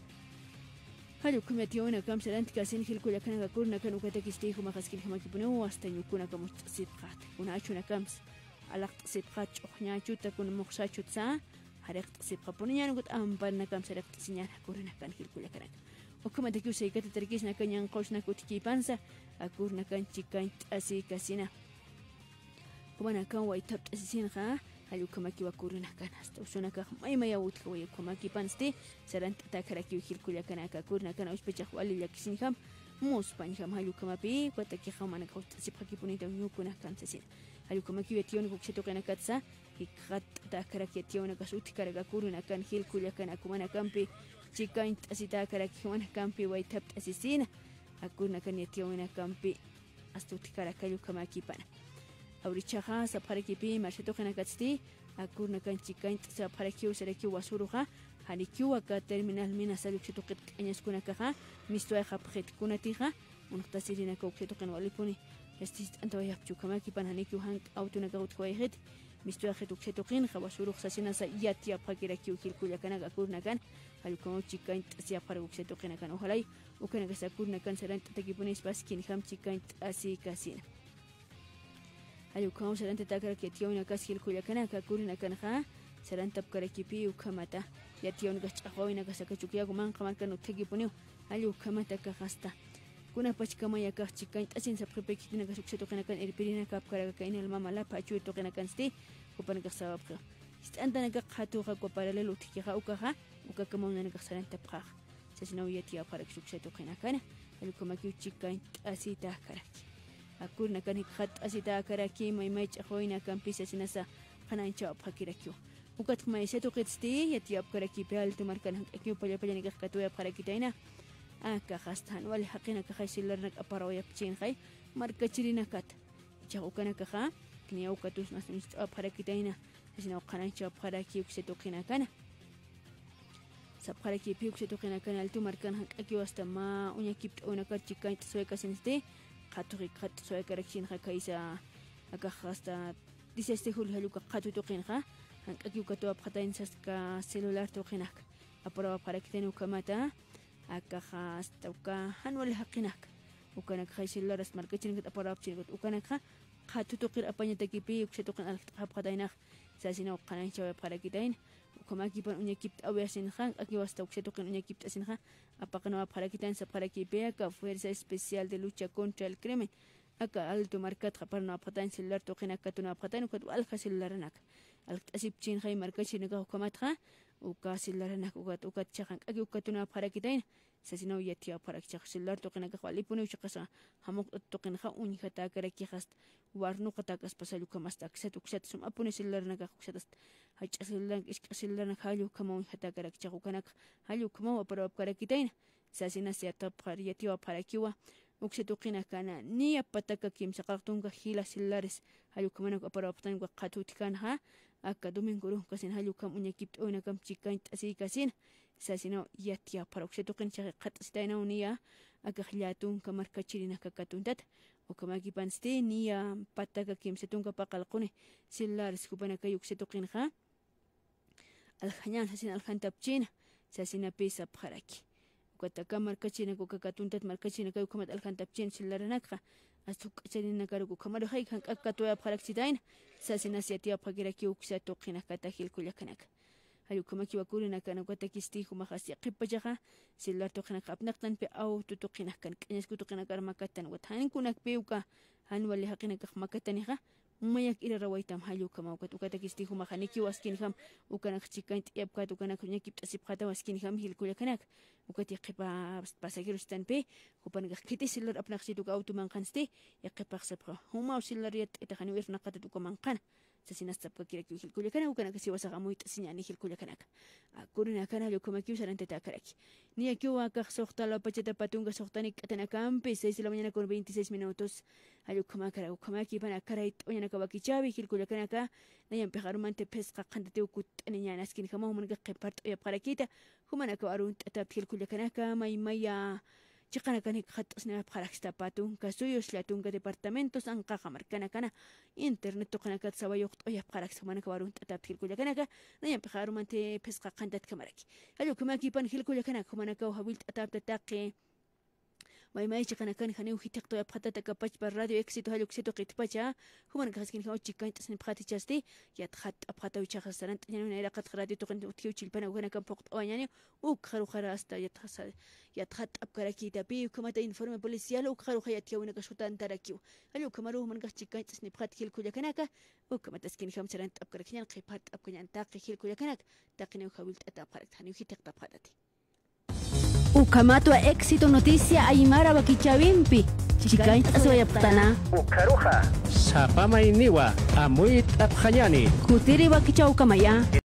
halu kama tiona kam salant kasin hilkula kana kurna kan ukata kisti kuma khaskil kama kibunu wasta yukuna kam sitqat kuna achuna kams alaqt sitqat chokhnya chuta kun muqsa chutsa haraqt sitqa punya ngut ambalna kam saraqt sinya kurna kan hilkula kana وكما تكيو سيكات تركيسنا كان ينقوشنا كوتكي بانسا أكورنا كان تشيكاين تأسي كاسينا كما كان وايتابت أسيسين خا هلو كما كي وكورنا كان استوسونا كا ما يوت كوي كما كي بانستي سرانت تاكراكيو خيلكوليا كان أكورنا كان أوش بيتشخ والي لكسين خام موس بان خام هلو كما بي وتكي خامانا كوت سيبخاكي بونيتا يوكونا كان تسين هلو كما كي يتيون كوكسيتو كان كاتسا هيكات تاكراكي يتيون كاسوتي كارغا كورنا كان خيلكوليا كان أكومانا كان بي Chikaint asita karakiwana kampi waitapt asisina akuna kan yatiwana kampi astuti karakayu kamakipana awrichaha saparakipi marshato kana katsti akuna kan chikaint saparakiu sarakiu wasuruha hanikiu aka terminal mina salukseto qitqañas kuna kaha mistoy khapqit kuna tiha unqtasirina kokseto kan walipuni estis antawayapchu kamakipana hanikiu hank autuna gaut khoyhet mistoy khetukseto qin khawasuruh sasina sa yatia phakirakiu hilkuya kana akurna kan halukamo chikaint asia paragukseto qina kan ojalay ukana kasakurna kan sarant takipunis baskin ham chikaint asi kasina halukamo sarant takarakiona kas hilkuya kana akurna kan ha sarant tapkarakipi ukamata yation gachaqoina kasakachukia guman qamar kan utakipuni halukamata ka hasta kuna pachkama yakah chikaint asin sapqepekitina kasukseto qina kan irpirina kapkaraga kaina almamala pachu to qina kan sti kupan kasabqa استأندنا قحتوها كوبارلل وتكيها وكها وككمونا نقصنا تبقى سجنويتي أبارك شكشتو قنا كنا هلكم أكيد شكاين أسيتا كراك أكورنا كان خط أسيتا كراكي ما يميج أخوينا كان بيسا سنسا قنا إنشاء أبقى كراكيو وكت ما يسيتو قدستي يتي أبقى كراكي بيال تمر كان أكيو بلي بلي نقحتو يبقى كراكيتينا كخاستان والي حقينا كخايسي لرنك أبارو يبتين خاي مركتشرينا كات جاو كنا كخا كنياو كتوس ناس أبقى كراكيتينا Sino kanan chap karaki ukseto kina kana sapkaraki pi ukseto kina kana altu markan aki wasta ma unya kipt ona kar chikaint soeka senste khaturi khat soeka rakshin kha kaisa aka khasta diseste hul halu ka khatu to kina aki ukato apkhatain saska celular to kina apara parakitenu kamata aka khasta uka hanwal haqinak ukana khaisilla ras markachin kat apara apchin kat ukana kha khatu to qir apanya takipi ukseto kina apkhadainakh ساسينا وقناين شوي بحركتين وكما كيبان أني كيبت أوي سنخان أكيد واستوكسيتو كن أني كيبت أسنخان أبقنا بحركتين سبحركي بيا فورسا سبيسيال de lucha contra el crimen أكا ألتو ماركات خبرنا أبقتين سلر توقنا كتونا أبقتين وكد والخ سلرناك أسيب تشين خي ماركات شنقا حكومات خا وكا سلرناك وكد شخان أكيد كتونا بحركتين ساسينا وياتيا بحركة سلر توقنا كخوالي بنو شقصا هموك توقنا خا أني ختا كركي خاست وارنو ختا كاس بسالو كماستك ستوكسات سم أبوني سلرناك خكسات هاج أسلرناك إشك أسلرناك هاليو كماون ختا كركي شخوكناك هاليو كماو أبرو بكركتين ساسينا سياتا بحرياتيا بحركيوا وكسيتوقنا كان نيا باتاكا كيم سقاقتونغا خيلا سيلارس هالو كمانك أبرابطان وقاتوتي كانها أكا دومينغورو كاسين هالو كم أنيا كيبت أونا كم تشيكاين تأسي كاسين ساسينا ياتيا باروك سيتوقن شاقي قط ستاينا ونيا أكا خلياتون كماركا تشيرينا كاكاتون تات وكما كيبان ستي نيا باتاكا كيم سيتونغا باقالقوني سيلارس كوبانا كيوك سيتوقن خا الخنيان ساسين الخانتابتشين ساسينا بيسا بخاراكي وكتاكا مركزينا كوكاكاتونتات مركزينا كيو كمات الخانتابتشين سيلارناكا أستوك أشارينا كارو كمارو خيك هنك أكاتويا بخارك سيداين ساسينا سياتيا بخاراكي وكساتوقنا كاتاكيل كوليكناك هلو كماكي وكورنا كان كواتاكيستيكو مخاسي قبا جاها سيلار توقنا قابناقتان بي أو توقنا كان كنسكو توقنا كارماكاتان وتهانين كوناك بيوكا هنوالي حقنا كخماكاتانيخا mayak ira rawaitam halu kama ukata kisti huma khaniki waskin ham ukanak chikaint yapkat ukanak nyakip tasip khata waskin ham hilkula kanak ukati qipa pasagiru stanpe kupan gakiti sillar apnak situ auto manqanste yaqipa xapqa huma usilariat etakhani wirna qata tukamanqan sasinas tapka kira hilkula kana ukanak siwasa gamuit sinyani hilkula kanak akurina kana lo kuma kiu sarante takaraki ni akiu akak soqta la pacheta patunga soqtanik atanakampe 6 de la mañana con 26 minutos ayo kuma kara kuma kipana karait oñana kabakichabi hilkula kanaka nayan pegarumante pesqa qandate ukut aniñana skin kama human qepart ya qarakita humana kawarun tatap hilkula kanaka maya chikana kani khatsna pharaksta patun kasuyos latunga departamentos anqa qamarkana kana internet to kana katsawayoq oya pharaksa mana kawarun tatap hilkula kanaka nayan pegarumante pesqa qandat kamaraki ayo kuma kipan hilkula kanaka humana ka habil tatap tataqi ما يجي كنا كان خنيو هي تقطع بخطة كباش بالراديو إكسيتو هالو إكسيتو قيتباجا هم نقص كنا وتشيكين تسني بخاتي جاستي يتخط بخطة ويشخص سرنت يعني من علاقة راديو تقن وتكيو تشيلبنا وكنا كم فوق أو يعني وكخرو خراستا يتخط أبكاركي تبي وكما تينفورم بوليسيال وكخرو خياتيو ونقشوتان تراكيو هالو كمارو من قص تشيكين تسني بخاتي كل كل كناك وكما تسكين خم سرنت أبكاركي نقيبات أبكاري تاقي كل كناك تاقي وخاولت أتابخارك هنيو هي تقطع بخاتي Ukamato éxito noticia Aymara Bakichavimpi. Chikain aswayaptana. Ukaruja. Sapama iniwa. Amuit apjayani. Kutiri Bakichau Kamaya.